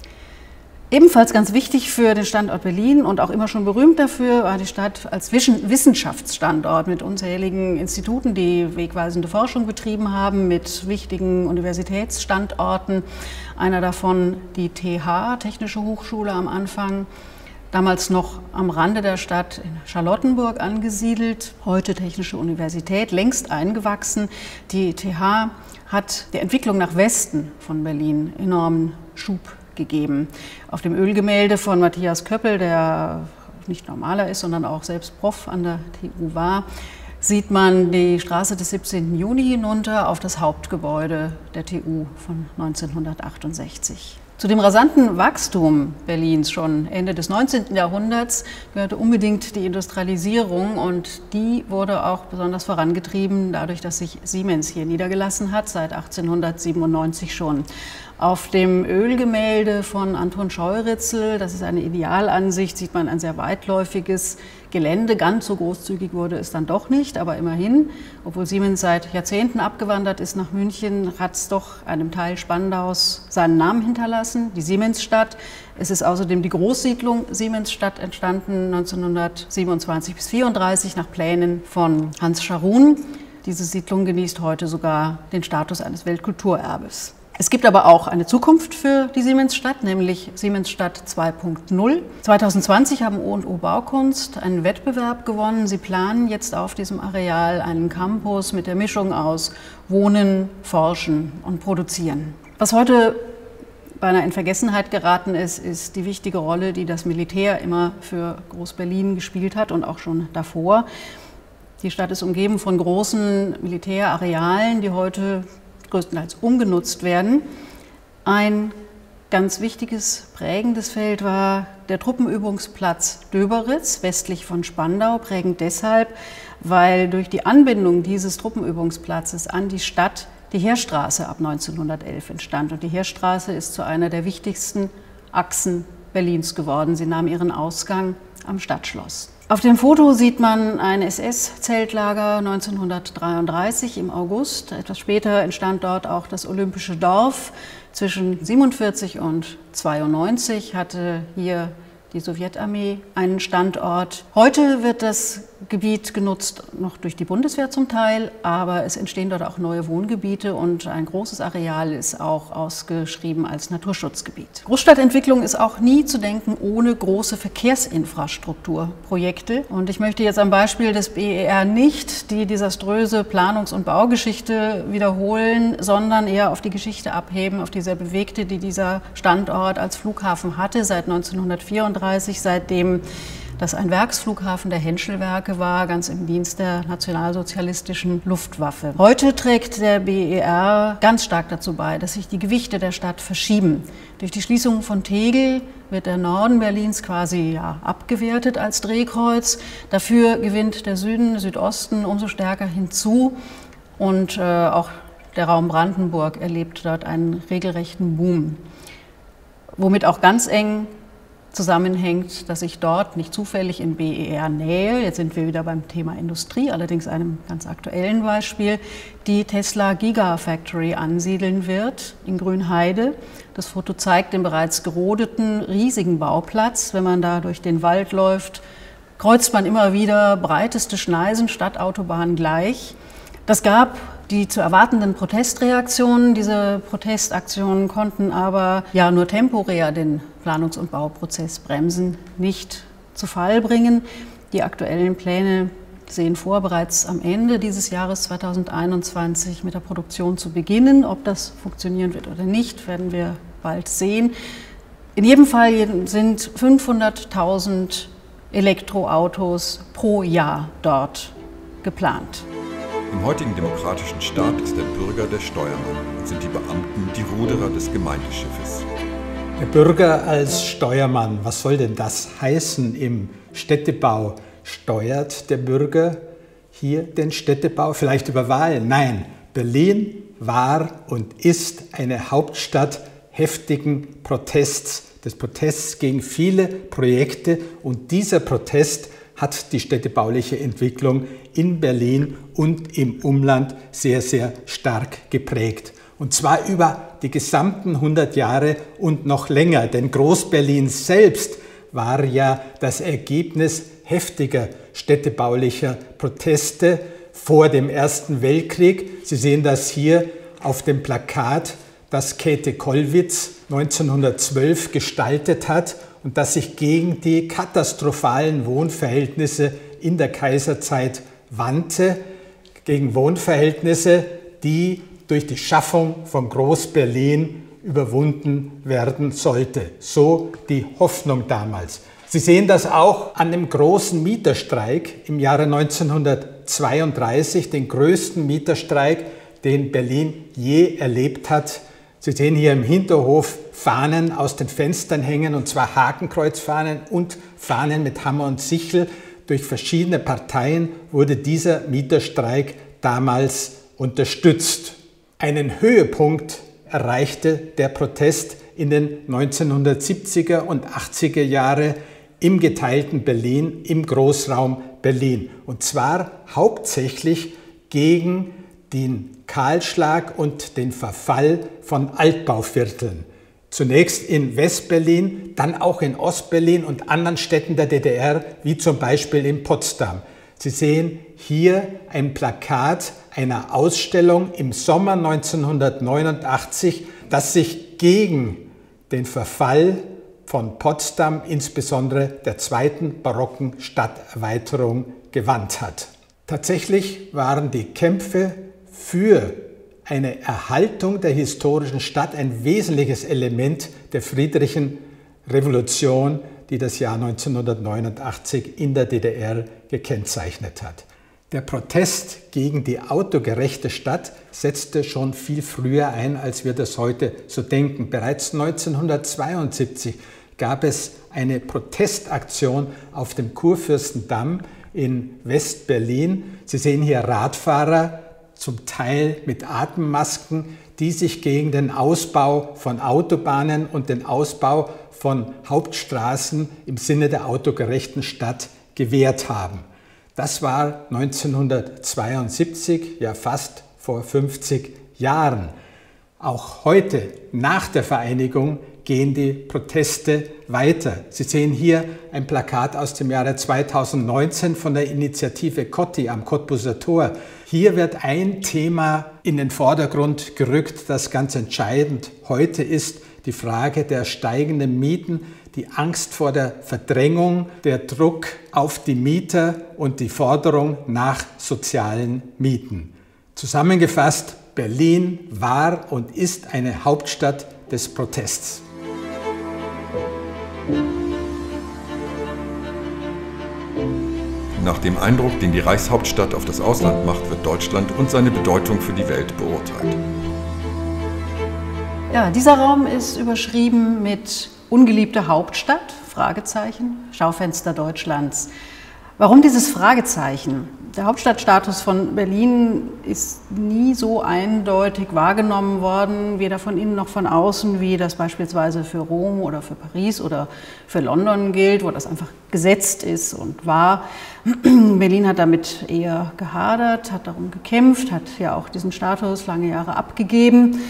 Ebenfalls ganz wichtig für den Standort Berlin und auch immer schon berühmt dafür war die Stadt als Wissenschaftsstandort mit unzähligen Instituten, die wegweisende Forschung betrieben haben, mit wichtigen Universitätsstandorten. Einer davon die TH, Technische Hochschule am Anfang, damals noch am Rande der Stadt in Charlottenburg angesiedelt, heute Technische Universität, längst eingewachsen. Die TH hat der Entwicklung nach Westen von Berlin enormen Schub gegeben. Auf dem Ölgemälde von Matthias Köppel, der nicht nur Maler ist, sondern auch selbst Prof an der TU war, sieht man die Straße des 17. Juni hinunter auf das Hauptgebäude der TU von 1968. Zu dem rasanten Wachstum Berlins schon Ende des 19. Jahrhunderts gehörte unbedingt die Industrialisierung, und die wurde auch besonders vorangetrieben dadurch, dass sich Siemens hier niedergelassen hat, seit 1897 schon. Auf dem Ölgemälde von Anton Scheuritzel, das ist eine Idealansicht, sieht man ein sehr weitläufiges Gelände. Ganz so großzügig wurde es dann doch nicht, aber immerhin, obwohl Siemens seit Jahrzehnten abgewandert ist nach München, hat es doch einem Teil Spandaus seinen Namen hinterlassen, die Siemensstadt. Es ist außerdem die Großsiedlung Siemensstadt entstanden, 1927 bis 1934 nach Plänen von Hans Scharoun. Diese Siedlung genießt heute sogar den Status eines Weltkulturerbes. Es gibt aber auch eine Zukunft für die Siemensstadt, nämlich Siemensstadt 2.0. 2020 haben O&O Baukunst einen Wettbewerb gewonnen. Sie planen jetzt auf diesem Areal einen Campus mit der Mischung aus Wohnen, Forschen und Produzieren. Was heute beinahe in Vergessenheit geraten ist, ist die wichtige Rolle, die das Militär immer für Groß-Berlin gespielt hat und auch schon davor. Die Stadt ist umgeben von großen Militärarealen, die heute größtenteils umgenutzt werden. Ein ganz wichtiges, prägendes Feld war der Truppenübungsplatz Döberitz, westlich von Spandau, prägend deshalb, weil durch die Anbindung dieses Truppenübungsplatzes an die Stadt die Heerstraße ab 1911 entstand. Und die Heerstraße ist zu einer der wichtigsten Achsen Berlins geworden. Sie nahm ihren Ausgang am Stadtschloss. Auf dem Foto sieht man ein SS-Zeltlager 1933 im August. Etwas später entstand dort auch das Olympische Dorf. Zwischen 1947 und 1992 hatte hier die Sowjetarmee einen Standort. Heute wird das Gebiet genutzt, noch durch die Bundeswehr zum Teil, aber es entstehen dort auch neue Wohngebiete und ein großes Areal ist auch ausgeschrieben als Naturschutzgebiet. Großstadtentwicklung ist auch nie zu denken ohne große Verkehrsinfrastrukturprojekte. Und ich möchte jetzt am Beispiel des BER nicht die desaströse Planungs- und Baugeschichte wiederholen, sondern eher auf die Geschichte abheben, auf die sehr bewegte, die dieser Standort als Flughafen hatte seit 1934. Seitdem das ein Werksflughafen der Henschel-Werke war, ganz im Dienst der nationalsozialistischen Luftwaffe. Heute trägt der BER ganz stark dazu bei, dass sich die Gewichte der Stadt verschieben. Durch die Schließung von Tegel wird der Norden Berlins quasi abgewertet als Drehkreuz. Dafür gewinnt der Süden, Südosten umso stärker hinzu und auch der Raum Brandenburg erlebt dort einen regelrechten Boom, womit auch ganz eng zusammenhängt, dass sich dort nicht zufällig in BER-Nähe, jetzt sind wir wieder beim Thema Industrie, allerdings einem ganz aktuellen Beispiel, die Tesla Gigafactory ansiedeln wird in Grünheide. Das Foto zeigt den bereits gerodeten riesigen Bauplatz. Wenn man da durch den Wald läuft, kreuzt man immer wieder breiteste Schneisen, Stadtautobahnen gleich. Das gab die zu erwartenden Protestreaktionen. Diese Protestaktionen konnten aber nur temporär den Planungs- und Bauprozess bremsen, nicht zu Fall bringen. Die aktuellen Pläne sehen vor, bereits am Ende dieses Jahres 2021 mit der Produktion zu beginnen. Ob das funktionieren wird oder nicht, werden wir bald sehen. In jedem Fall sind 500.000 Elektroautos pro Jahr dort geplant. Im heutigen demokratischen Staat ist der Bürger der Steuermann und sind die Beamten die Ruderer des Gemeindeschiffes. Der Bürger als Steuermann, was soll denn das heißen im Städtebau? Steuert der Bürger hier den Städtebau? Vielleicht über Wahlen? Nein, Berlin war und ist eine Hauptstadt heftigen Protests, des Protests gegen viele Projekte, und dieser Protest hat die städtebauliche Entwicklung in Berlin und im Umland sehr, sehr stark geprägt. Und zwar über die gesamten 100 Jahre und noch länger. Denn Groß-Berlin selbst war ja das Ergebnis heftiger städtebaulicher Proteste vor dem Ersten Weltkrieg. Sie sehen das hier auf dem Plakat, das Käthe Kollwitz 1912 gestaltet hat und das sich gegen die katastrophalen Wohnverhältnisse in der Kaiserzeit wandte, gegen Wohnverhältnisse, die durch die Schaffung von Groß-Berlin überwunden werden sollte. So die Hoffnung damals. Sie sehen das auch an dem großen Mieterstreik im Jahre 1932, den größten Mieterstreik, den Berlin je erlebt hat. Sie sehen hier im Hinterhof Fahnen aus den Fenstern hängen, und zwar Hakenkreuzfahnen und Fahnen mit Hammer und Sichel. Durch verschiedene Parteien wurde dieser Mieterstreik damals unterstützt. Einen Höhepunkt erreichte der Protest in den 1970er und 80er Jahre im geteilten Berlin, im Großraum Berlin. Und zwar hauptsächlich gegen den Kahlschlag und den Verfall von Altbauvierteln. Zunächst in West-Berlin, dann auch in Ost-Berlin und anderen Städten der DDR, wie zum Beispiel in Potsdam. Sie sehen hier ein Plakat einer Ausstellung im Sommer 1989, das sich gegen den Verfall von Potsdam, insbesondere der zweiten barocken Stadterweiterung, gewandt hat. Tatsächlich waren die Kämpfe für eine Erhaltung der historischen Stadt ein wesentliches Element der friedlichen Revolution, die das Jahr 1989 in der DDR gekennzeichnet hat. Der Protest gegen die autogerechte Stadt setzte schon viel früher ein, als wir das heute so denken. Bereits 1972 gab es eine Protestaktion auf dem Kurfürstendamm in West-Berlin. Sie sehen hier Radfahrer, zum Teil mit Atemmasken, die sich gegen den Ausbau von Autobahnen und den Ausbau von Hauptstraßen im Sinne der autogerechten Stadt gewehrt haben. Das war 1972, ja fast vor 50 Jahren. Auch heute, nach der Vereinigung, gehen die Proteste weiter. Sie sehen hier ein Plakat aus dem Jahre 2019 von der Initiative Cotti am Cottbuser Tor. Hier wird ein Thema in den Vordergrund gerückt, das ganz entscheidend heute ist: die Frage der steigenden Mieten, die Angst vor der Verdrängung, der Druck auf die Mieter und die Forderung nach sozialen Mieten. Zusammengefasst: Berlin war und ist eine Hauptstadt des Protests. Nach dem Eindruck, den die Reichshauptstadt auf das Ausland macht, wird Deutschland und seine Bedeutung für die Welt beurteilt. Ja, dieser Raum ist überschrieben mit ungeliebte Hauptstadt, Fragezeichen, Schaufenster Deutschlands. Warum dieses Fragezeichen? Der Hauptstadtstatus von Berlin ist nie so eindeutig wahrgenommen worden, weder von innen noch von außen, wie das beispielsweise für Rom oder für Paris oder für London gilt, wo das einfach gesetzt ist und war. Berlin hat damit eher gehadert, hat darum gekämpft, hat ja auch diesen Status lange Jahre abgegeben.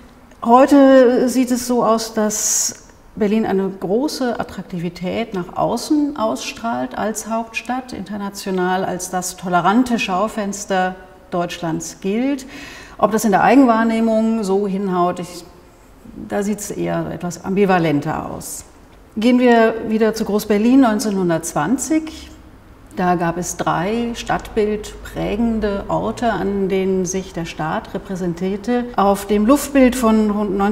Heute sieht es so aus, dass Berlin eine große Attraktivität nach außen ausstrahlt als Hauptstadt, international als das tolerante Schaufenster Deutschlands gilt. Ob das in der Eigenwahrnehmung so hinhaut, da sieht es eher etwas ambivalenter aus. Gehen wir wieder zu Groß-Berlin 1920. Da gab es 3 stadtbildprägende Orte, an denen sich der Staat repräsentierte. Auf dem Luftbild von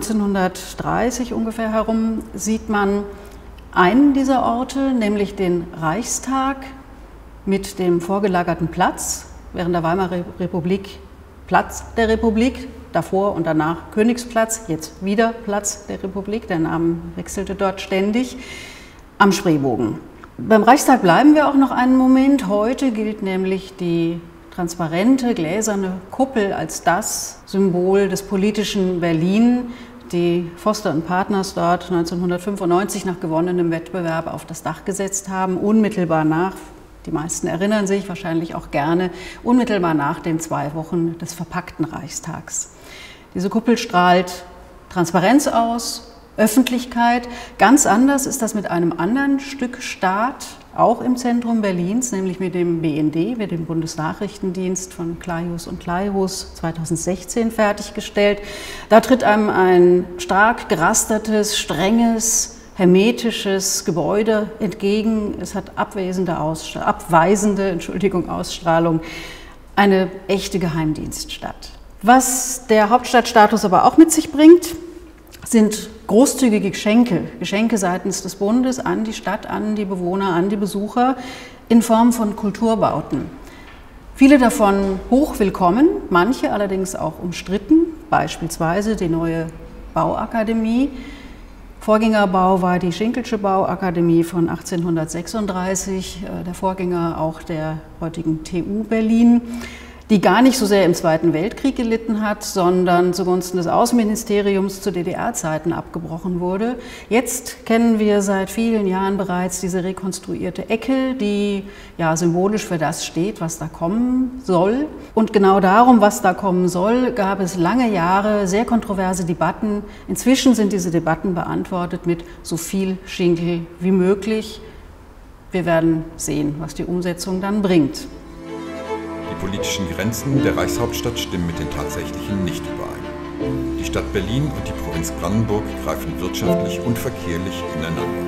1930 ungefähr herum sieht man einen dieser Orte, nämlich den Reichstag mit dem vorgelagerten Platz, während der Weimarer Republik Platz der Republik, davor und danach Königsplatz, jetzt wieder Platz der Republik, der Name wechselte dort ständig, am Spreebogen. Beim Reichstag bleiben wir auch noch einen Moment. Heute gilt nämlich die transparente, gläserne Kuppel als das Symbol des politischen Berlin, die Foster & Partners dort 1995 nach gewonnenem Wettbewerb auf das Dach gesetzt haben, unmittelbar nach, die meisten erinnern sich wahrscheinlich auch gerne, unmittelbar nach den 2 Wochen des verpackten Reichstags. Diese Kuppel strahlt Transparenz aus, Öffentlichkeit. Ganz anders ist das mit einem anderen Stück Staat, auch im Zentrum Berlins, nämlich mit dem BND, mit dem Bundesnachrichtendienst von Kleius und Kleihus 2016 fertiggestellt. Da tritt einem ein stark gerastertes, strenges, hermetisches Gebäude entgegen. Es hat abweisende Ausstrahlung, eine echte Geheimdienststadt. Was der Hauptstadtstatus aber auch mit sich bringt, sind großzügige Geschenke seitens des Bundes an die Stadt, an die Bewohner, an die Besucher in Form von Kulturbauten. Viele davon hochwillkommen, manche allerdings auch umstritten, beispielsweise die neue Bauakademie. Vorgängerbau war die Schinkelsche Bauakademie von 1836, der Vorgänger auch der heutigen TU Berlin, die gar nicht so sehr im Zweiten Weltkrieg gelitten hat, sondern zugunsten des Außenministeriums zu DDR-Zeiten abgebrochen wurde. Jetzt kennen wir seit vielen Jahren bereits diese rekonstruierte Ecke, die ja symbolisch für das steht, was da kommen soll. Und genau darum, was da kommen soll, gab es lange Jahre sehr kontroverse Debatten. Inzwischen sind diese Debatten beantwortet mit so viel Schinkel wie möglich. Wir werden sehen, was die Umsetzung dann bringt. Die politischen Grenzen der Reichshauptstadt stimmen mit den tatsächlichen nicht überein. Die Stadt Berlin und die Provinz Brandenburg greifen wirtschaftlich und verkehrlich ineinander.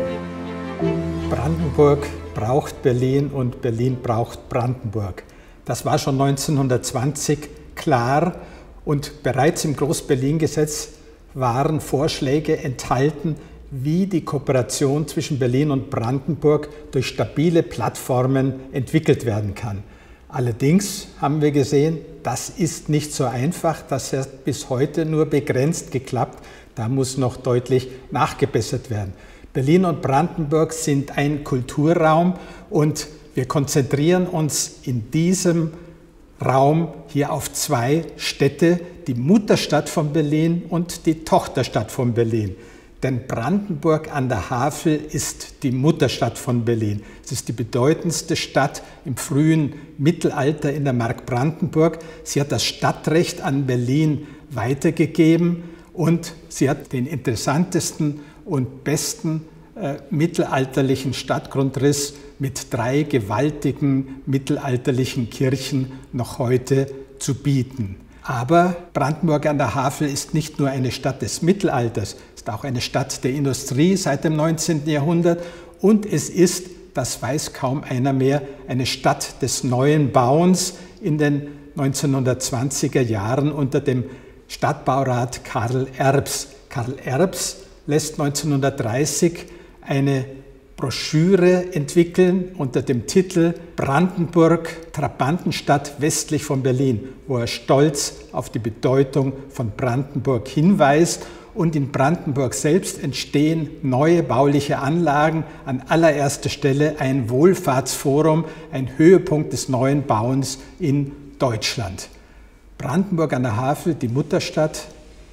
Brandenburg braucht Berlin und Berlin braucht Brandenburg. Das war schon 1920 klar und bereits im Groß-Berlin-Gesetz waren Vorschläge enthalten, wie die Kooperation zwischen Berlin und Brandenburg durch stabile Plattformen entwickelt werden kann. Allerdings haben wir gesehen, das ist nicht so einfach, das hat bis heute nur begrenzt geklappt, da muss noch deutlich nachgebessert werden. Berlin und Brandenburg sind ein Kulturraum und wir konzentrieren uns in diesem Raum hier auf 2 Städte, die Mutterstadt von Berlin und die Tochterstadt von Berlin. Denn Brandenburg an der Havel ist die Mutterstadt von Berlin. Es ist die bedeutendste Stadt im frühen Mittelalter in der Mark Brandenburg. Sie hat das Stadtrecht an Berlin weitergegeben und sie hat den interessantesten und besten mittelalterlichen Stadtgrundriss mit 3 gewaltigen mittelalterlichen Kirchen noch heute zu bieten. Aber Brandenburg an der Havel ist nicht nur eine Stadt des Mittelalters, es ist auch eine Stadt der Industrie seit dem 19. Jahrhundert und es ist, das weiß kaum einer mehr, eine Stadt des neuen Bauens in den 1920er Jahren unter dem Stadtbaurat Karl Erbs. Karl Erbs lässt 1930 eine Broschüre entwickeln unter dem Titel Brandenburg, Trabantenstadt westlich von Berlin, wo er stolz auf die Bedeutung von Brandenburg hinweist. Und in Brandenburg selbst entstehen neue bauliche Anlagen. An allererster Stelle ein Wohlfahrtsforum, ein Höhepunkt des neuen Bauens in Deutschland. Brandenburg an der Havel, die Mutterstadt,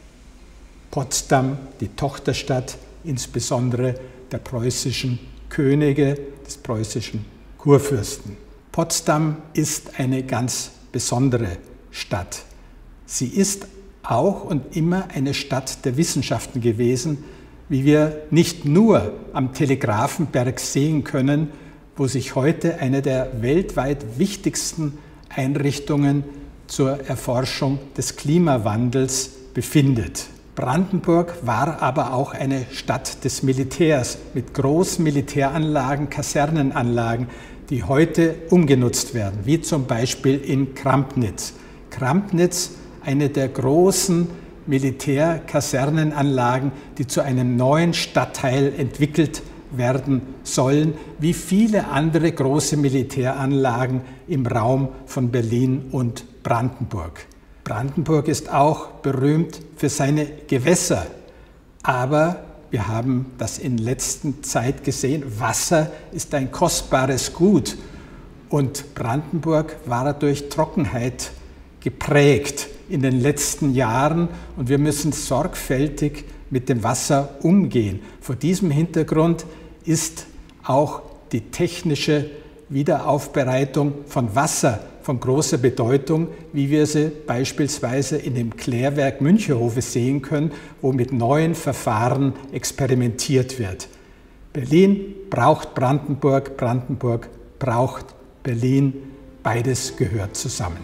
Potsdam, die Tochterstadt, insbesondere der preußischen Könige, des preußischen Kurfürsten. Potsdam ist eine ganz besondere Stadt. Sie ist auch und immer eine Stadt der Wissenschaften gewesen, wie wir nicht nur am Telegrafenberg sehen können, wo sich heute eine der weltweit wichtigsten Einrichtungen zur Erforschung des Klimawandels befindet. Brandenburg war aber auch eine Stadt des Militärs mit großen Militäranlagen, Kasernenanlagen, die heute umgenutzt werden, wie zum Beispiel in Krampnitz. Krampnitz, eine der großen Militärkasernenanlagen, die zu einem neuen Stadtteil entwickelt werden sollen, wie viele andere große Militäranlagen im Raum von Berlin und Brandenburg. Brandenburg ist auch berühmt für seine Gewässer, aber wir haben das in letzter Zeit gesehen, Wasser ist ein kostbares Gut und Brandenburg war durch Trockenheit geprägt in den letzten Jahren und wir müssen sorgfältig mit dem Wasser umgehen. Vor diesem Hintergrund ist auch die technische Wiederaufbereitung von Wasser von großer Bedeutung, wie wir sie beispielsweise in dem Klärwerk Münchehofe sehen können, wo mit neuen Verfahren experimentiert wird. Berlin braucht Brandenburg, Brandenburg braucht Berlin, beides gehört zusammen.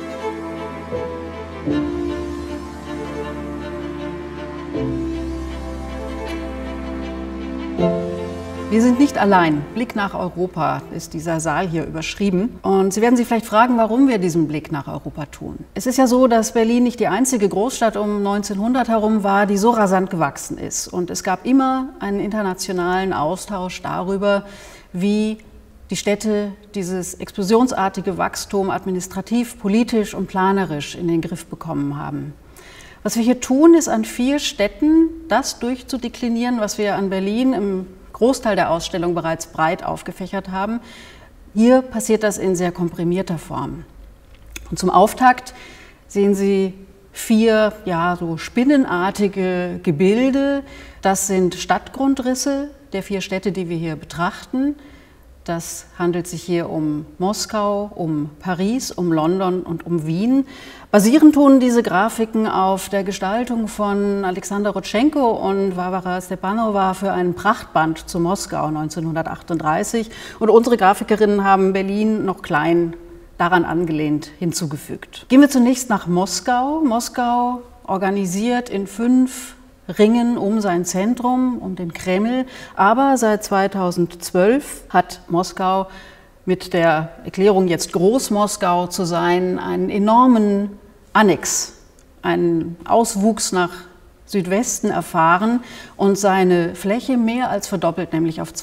Wir sind nicht allein. Blick nach Europa ist dieser Saal hier überschrieben. Und Sie werden sich vielleicht fragen, warum wir diesen Blick nach Europa tun. Es ist ja so, dass Berlin nicht die einzige Großstadt um 1900 herum war, die so rasant gewachsen ist. Und es gab immer einen internationalen Austausch darüber, wie die Städte dieses explosionsartige Wachstum administrativ, politisch und planerisch in den Griff bekommen haben. Was wir hier tun, ist an 4 Städten das durchzudeklinieren, was wir an Berlin im Großteil der Ausstellung bereits breit aufgefächert haben. Hier passiert das in sehr komprimierter Form. Und zum Auftakt sehen Sie 4 so spinnenartige Gebilde. Das sind Stadtgrundrisse der 4 Städte, die wir hier betrachten. Das handelt sich hier um Moskau, um Paris, um London und um Wien. Basierend tun diese Grafiken auf der Gestaltung von Alexander Rodschenko und Varvara Stepanova für einen Prachtband zu Moskau 1938. Und unsere Grafikerinnen haben Berlin noch klein daran angelehnt hinzugefügt. Gehen wir zunächst nach Moskau. Moskau organisiert in 5 Ringen um sein Zentrum, um den Kreml. Aber seit 2012 hat Moskau mit der Erklärung, jetzt Groß-Moskau zu sein, einen enormen Annex, einen Auswuchs nach Südwesten erfahren und seine Fläche mehr als verdoppelt, nämlich auf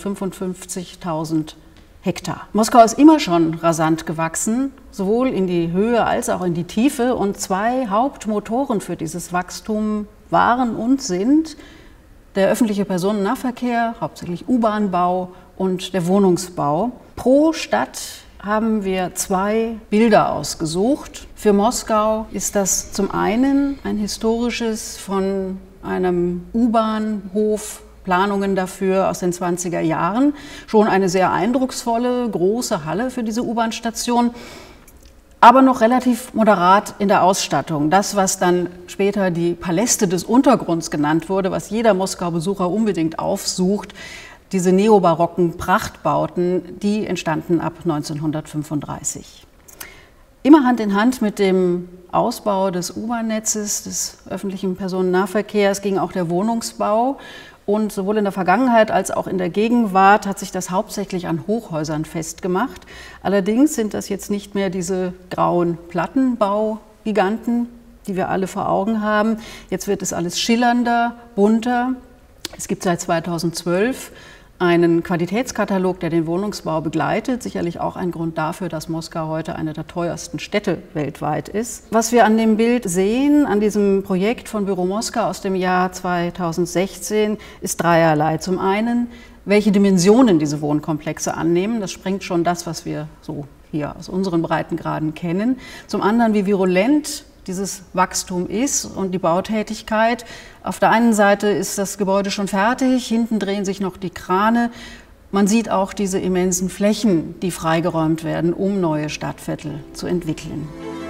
255.000 Hektar. Moskau ist immer schon rasant gewachsen, sowohl in die Höhe als auch in die Tiefe. Und 2 Hauptmotoren für dieses Wachstum waren und sind der öffentliche Personennahverkehr, hauptsächlich U-Bahn-Bau und der Wohnungsbau. Pro Stadt haben wir 2 Bilder ausgesucht. Für Moskau ist das zum einen ein historisches von einem U-Bahnhof, Planungen dafür aus den 20er Jahren, schon eine sehr eindrucksvolle, große Halle für diese U-Bahn-Station. aber noch relativ moderat in der Ausstattung. Das, was dann später die Paläste des Untergrunds genannt wurde, was jeder Moskau-Besucher unbedingt aufsucht, diese neobarocken Prachtbauten, die entstanden ab 1935. Immer Hand in Hand mit dem Ausbau des U-Bahn-Netzes, des öffentlichen Personennahverkehrs, ging auch der Wohnungsbau. Und sowohl in der Vergangenheit als auch in der Gegenwart hat sich das hauptsächlich an Hochhäusern festgemacht. Allerdings sind das jetzt nicht mehr diese grauen Plattenbaugiganten, die wir alle vor Augen haben. Jetzt wird es alles schillernder, bunter. Es gibt seit 2012 einen Qualitätskatalog, der den Wohnungsbau begleitet. Sicherlich auch ein Grund dafür, dass Moskau heute eine der teuersten Städte weltweit ist. Was wir an dem Bild sehen, an diesem Projekt von Büro Moskau aus dem Jahr 2016, ist dreierlei. Zum einen, welche Dimensionen diese Wohnkomplexe annehmen. Das sprengt schon das, was wir so hier aus unseren Breitengraden kennen. Zum anderen, wie virulent dieses Wachstum ist und die Bautätigkeit. Auf der einen Seite ist das Gebäude schon fertig, hinten drehen sich noch die Krane. Man sieht auch diese immensen Flächen, die freigeräumt werden, um neue Stadtviertel zu entwickeln.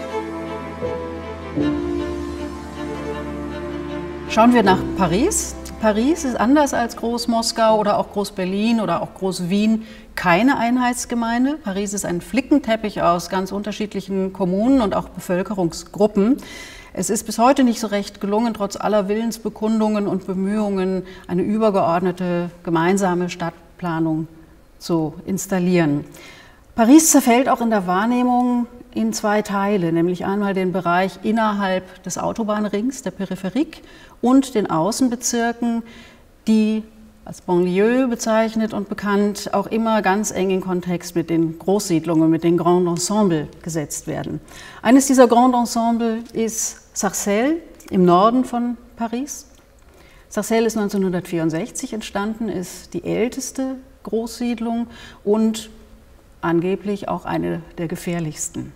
Schauen wir nach Paris. Paris ist anders als Groß-Moskau oder auch Groß-Berlin oder auch Groß-Wien keine Einheitsgemeinde. Paris ist ein Flickenteppich aus ganz unterschiedlichen Kommunen und auch Bevölkerungsgruppen. Es ist bis heute nicht so recht gelungen, trotz aller Willensbekundungen und Bemühungen, eine übergeordnete gemeinsame Stadtplanung zu installieren. Paris zerfällt auch in der Wahrnehmung in zwei Teile, nämlich einmal den Bereich innerhalb des Autobahnrings, der Peripherik, und den Außenbezirken, die als Banlieue bezeichnet und bekannt, auch immer ganz eng in Kontext mit den Großsiedlungen, mit den Grand Ensembles gesetzt werden. Eines dieser Grand Ensembles ist Sarcelles im Norden von Paris. Sarcelles ist 1964 entstanden, ist die älteste Großsiedlung und angeblich auch eine der gefährlichsten.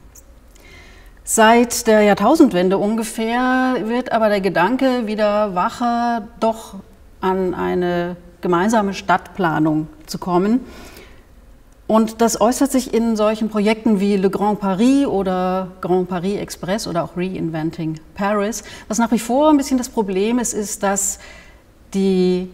Seit der Jahrtausendwende ungefähr wird aber der Gedanke wieder wacher, doch an eine gemeinsame Stadtplanung zu kommen. Und das äußert sich in solchen Projekten wie Le Grand Paris oder Grand Paris Express oder auch Reinventing Paris. Was nach wie vor ein bisschen das Problem ist, ist, dass die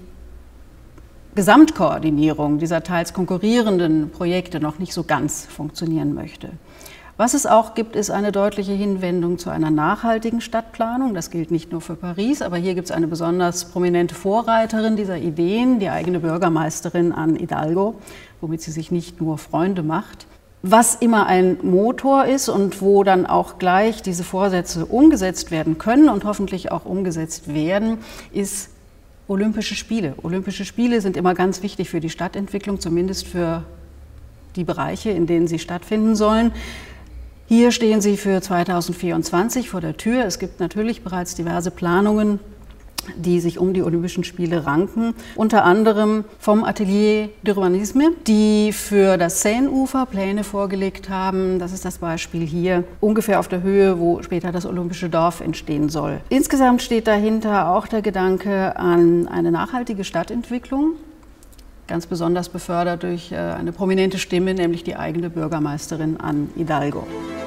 Gesamtkoordinierung dieser teils konkurrierenden Projekte noch nicht so ganz funktionieren möchte. Was es auch gibt, ist eine deutliche Hinwendung zu einer nachhaltigen Stadtplanung. Das gilt nicht nur für Paris, aber hier gibt es eine besonders prominente Vorreiterin dieser Ideen, die eigene Bürgermeisterin Anne Hidalgo, womit sie sich nicht nur Freunde macht. Was immer ein Motor ist und wo dann auch gleich diese Vorsätze umgesetzt werden können und hoffentlich auch umgesetzt werden, ist Olympische Spiele. Olympische Spiele sind immer ganz wichtig für die Stadtentwicklung, zumindest für die Bereiche, in denen sie stattfinden sollen. Hier stehen sie für 2024 vor der Tür. Es gibt natürlich bereits diverse Planungen, die sich um die Olympischen Spiele ranken. Unter anderem vom Atelier d'Urbanisme, die für das Seineufer Pläne vorgelegt haben. Das ist das Beispiel hier, ungefähr auf der Höhe, wo später das Olympische Dorf entstehen soll. Insgesamt steht dahinter auch der Gedanke an eine nachhaltige Stadtentwicklung, ganz besonders befördert durch eine prominente Stimme, nämlich die eigene Bürgermeisterin Anne Hidalgo.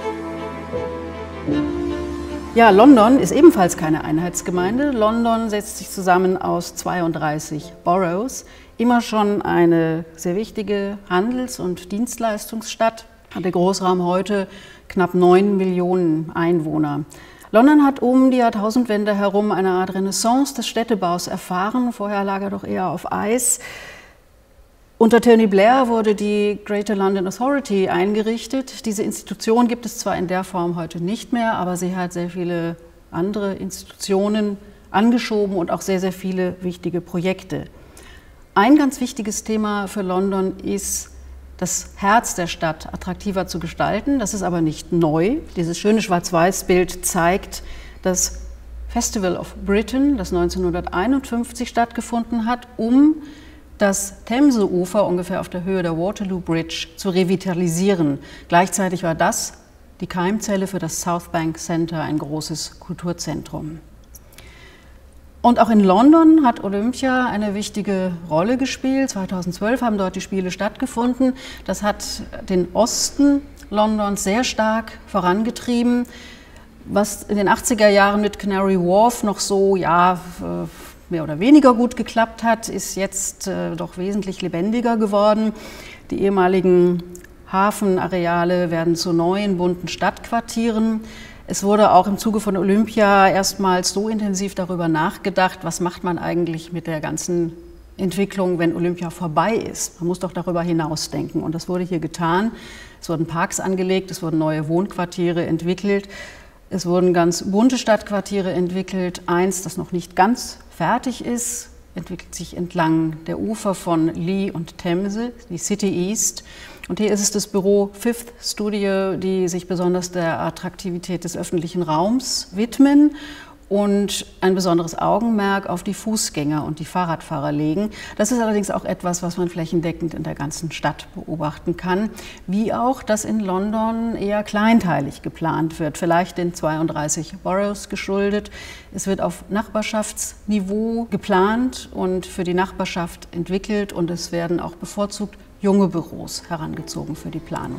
Ja, London ist ebenfalls keine Einheitsgemeinde. London setzt sich zusammen aus 32 Boroughs, immer schon eine sehr wichtige Handels- und Dienstleistungsstadt, hat der Großraum heute knapp 9 Millionen Einwohner. London hat um die Jahrtausendwende herum eine Art Renaissance des Städtebaus erfahren. Vorher lag er doch eher auf Eis. Unter Tony Blair wurde die Greater London Authority eingerichtet. Diese Institution gibt es zwar in der Form heute nicht mehr, aber sie hat sehr viele andere Institutionen angeschoben und auch sehr, sehr viele wichtige Projekte. Ein ganz wichtiges Thema für London ist, das Herz der Stadt attraktiver zu gestalten. Das ist aber nicht neu. Dieses schöne Schwarz-Weiß-Bild zeigt das Festival of Britain, das 1951 stattgefunden hat, um das Themseufer ungefähr auf der Höhe der Waterloo Bridge zu revitalisieren. Gleichzeitig war das die Keimzelle für das South Bank Center, ein großes Kulturzentrum. Und auch in London hat Olympia eine wichtige Rolle gespielt. 2012 haben dort die Spiele stattgefunden. Das hat den Osten Londons sehr stark vorangetrieben. Was in den 80er Jahren mit Canary Wharf noch so, ja, mehr oder weniger gut geklappt hat, ist jetzt doch wesentlich lebendiger geworden. Die ehemaligen Hafenareale werden zu neuen, bunten Stadtquartieren. Es wurde auch im Zuge von Olympia erstmals so intensiv darüber nachgedacht, was macht man eigentlich mit der ganzen Entwicklung, wenn Olympia vorbei ist. Man muss doch darüber hinausdenken. Und das wurde hier getan. Es wurden Parks angelegt, es wurden neue Wohnquartiere entwickelt, es wurden ganz bunte Stadtquartiere entwickelt. Eins, das noch nicht ganz fertig ist, entwickelt sich entlang der Ufer von Lee und Themse, die City East. Und hier ist es das Büro Fifth Studio, die sich besonders der Attraktivität des öffentlichen Raums widmen und ein besonderes Augenmerk auf die Fußgänger und die Fahrradfahrer legen. Das ist allerdings auch etwas, was man flächendeckend in der ganzen Stadt beobachten kann, wie auch, dass in London eher kleinteilig geplant wird, vielleicht den 32 Boroughs geschuldet. Es wird auf Nachbarschaftsniveau geplant und für die Nachbarschaft entwickelt und es werden auch bevorzugt junge Büros herangezogen für die Planung.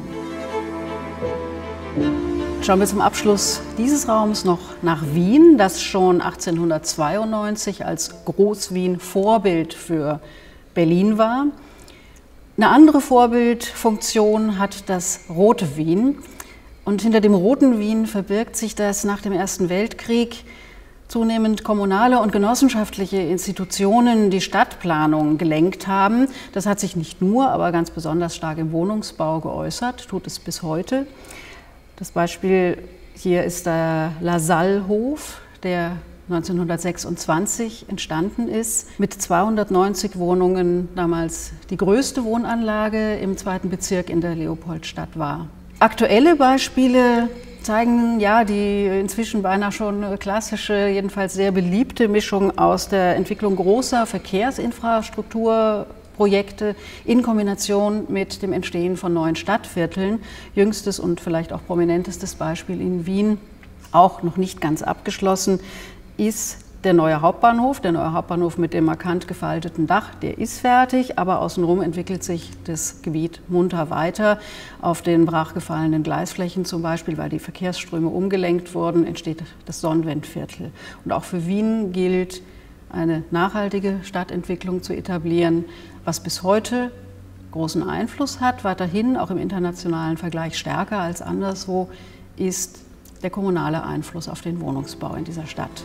Schauen wir zum Abschluss dieses Raums noch nach Wien, das schon 1892 als Groß-Wien Vorbild für Berlin war. Eine andere Vorbildfunktion hat das Rote Wien. Und hinter dem Roten Wien verbirgt sich, dass nach dem Ersten Weltkrieg zunehmend kommunale und genossenschaftliche Institutionen die Stadtplanung gelenkt haben. Das hat sich nicht nur, aber ganz besonders stark im Wohnungsbau geäußert, tut es bis heute. Das Beispiel hier ist der LaSalle-Hof, der 1926 entstanden ist, mit 290 Wohnungen, damals die größte Wohnanlage im 2. Bezirk in der Leopoldstadt war. Aktuelle Beispiele zeigen ja die inzwischen beinahe schon klassische, jedenfalls sehr beliebte Mischung aus der Entwicklung großer Verkehrsinfrastrukturprojekte in Kombination mit dem Entstehen von neuen Stadtvierteln. Jüngstes und vielleicht auch prominentestes Beispiel in Wien, auch noch nicht ganz abgeschlossen, ist der neue Hauptbahnhof. Der neue Hauptbahnhof mit dem markant gefalteten Dach, der ist fertig, aber außenrum entwickelt sich das Gebiet munter weiter. Auf den brachgefallenen Gleisflächen zum Beispiel, weil die Verkehrsströme umgelenkt wurden, entsteht das Sonnenwendviertel. Und auch für Wien gilt, eine nachhaltige Stadtentwicklung zu etablieren, was bis heute großen Einfluss hat, weiterhin auch im internationalen Vergleich stärker als anderswo, ist der kommunale Einfluss auf den Wohnungsbau in dieser Stadt.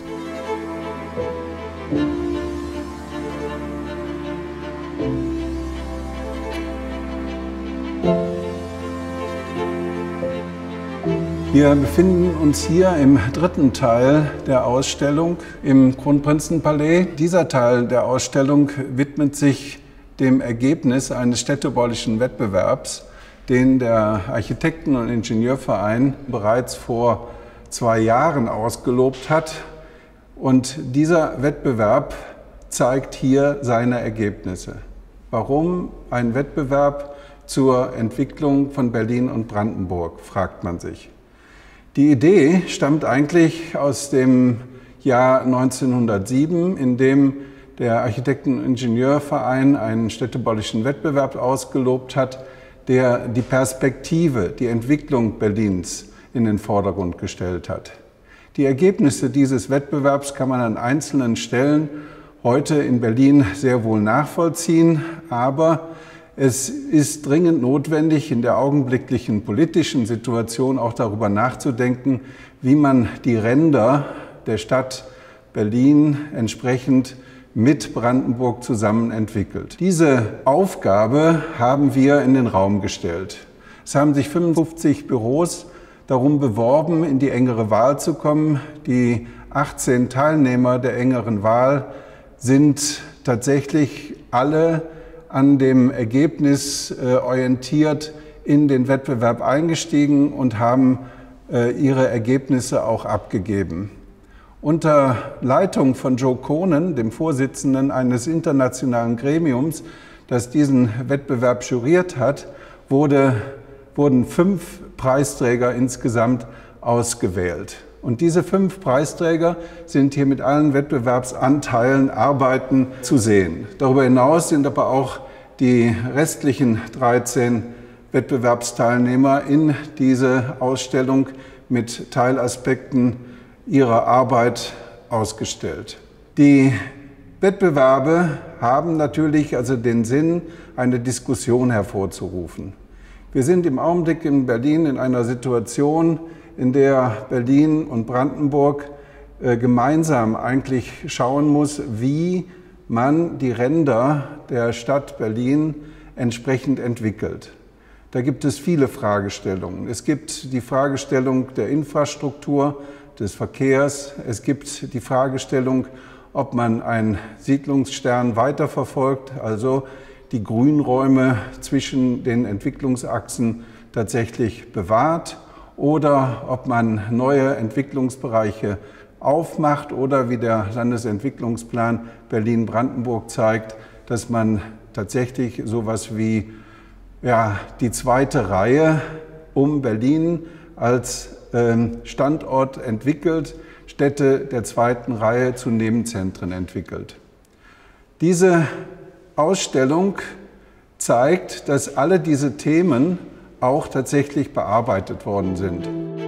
Wir befinden uns hier im dritten Teil der Ausstellung im Kronprinzenpalais. Dieser Teil der Ausstellung widmet sich dem Ergebnis eines städtebaulichen Wettbewerbs, den der Architekten- und Ingenieurverein bereits vor 2 Jahren ausgelobt hat. Und dieser Wettbewerb zeigt hier seine Ergebnisse. Warum ein Wettbewerb zur Entwicklung von Berlin und Brandenburg, fragt man sich. Die Idee stammt eigentlich aus dem Jahr 1907, in dem der Architekten- und Ingenieurverein einen städtebaulichen Wettbewerb ausgelobt hat, der die Perspektive, die Entwicklung Berlins in den Vordergrund gestellt hat. Die Ergebnisse dieses Wettbewerbs kann man an einzelnen Stellen heute in Berlin sehr wohl nachvollziehen, aber es ist dringend notwendig, in der augenblicklichen politischen Situation auch darüber nachzudenken, wie man die Ränder der Stadt Berlin entsprechend mit Brandenburg zusammen entwickelt. Diese Aufgabe haben wir in den Raum gestellt. Es haben sich 55 Büros darum beworben, in die engere Wahl zu kommen. Die 18 Teilnehmer der engeren Wahl sind tatsächlich alle an dem Ergebnis orientiert in den Wettbewerb eingestiegen und haben ihre Ergebnisse auch abgegeben. Unter Leitung von Joe Conen, dem Vorsitzenden eines internationalen Gremiums, das diesen Wettbewerb juriert hat, wurden 5 Preisträger insgesamt ausgewählt. Und diese 5 Preisträger sind hier mit allen Wettbewerbsanteilen, Arbeiten zu sehen. Darüber hinaus sind aber auch die restlichen 13 Wettbewerbsteilnehmer in diese Ausstellung mit Teilaspekten ihrer Arbeit ausgestellt. Die Wettbewerbe haben natürlich also den Sinn, eine Diskussion hervorzurufen. Wir sind im Augenblick in Berlin in einer Situation, in der Berlin und Brandenburg gemeinsam eigentlich schauen muss, wie man die Ränder der Stadt Berlin entsprechend entwickelt. Da gibt es viele Fragestellungen. Es gibt die Fragestellung der Infrastruktur, des Verkehrs. Es gibt die Fragestellung, ob man einen Siedlungsstern weiterverfolgt, also die Grünräume zwischen den Entwicklungsachsen tatsächlich bewahrt, oder ob man neue Entwicklungsbereiche aufmacht oder wie der Landesentwicklungsplan Berlin-Brandenburg zeigt, dass man tatsächlich sowas wie die zweite Reihe um Berlin als Standort entwickelt, Städte der zweiten Reihe zu Nebenzentren entwickelt. Diese Ausstellung zeigt, dass alle diese Themen auch tatsächlich bearbeitet worden sind.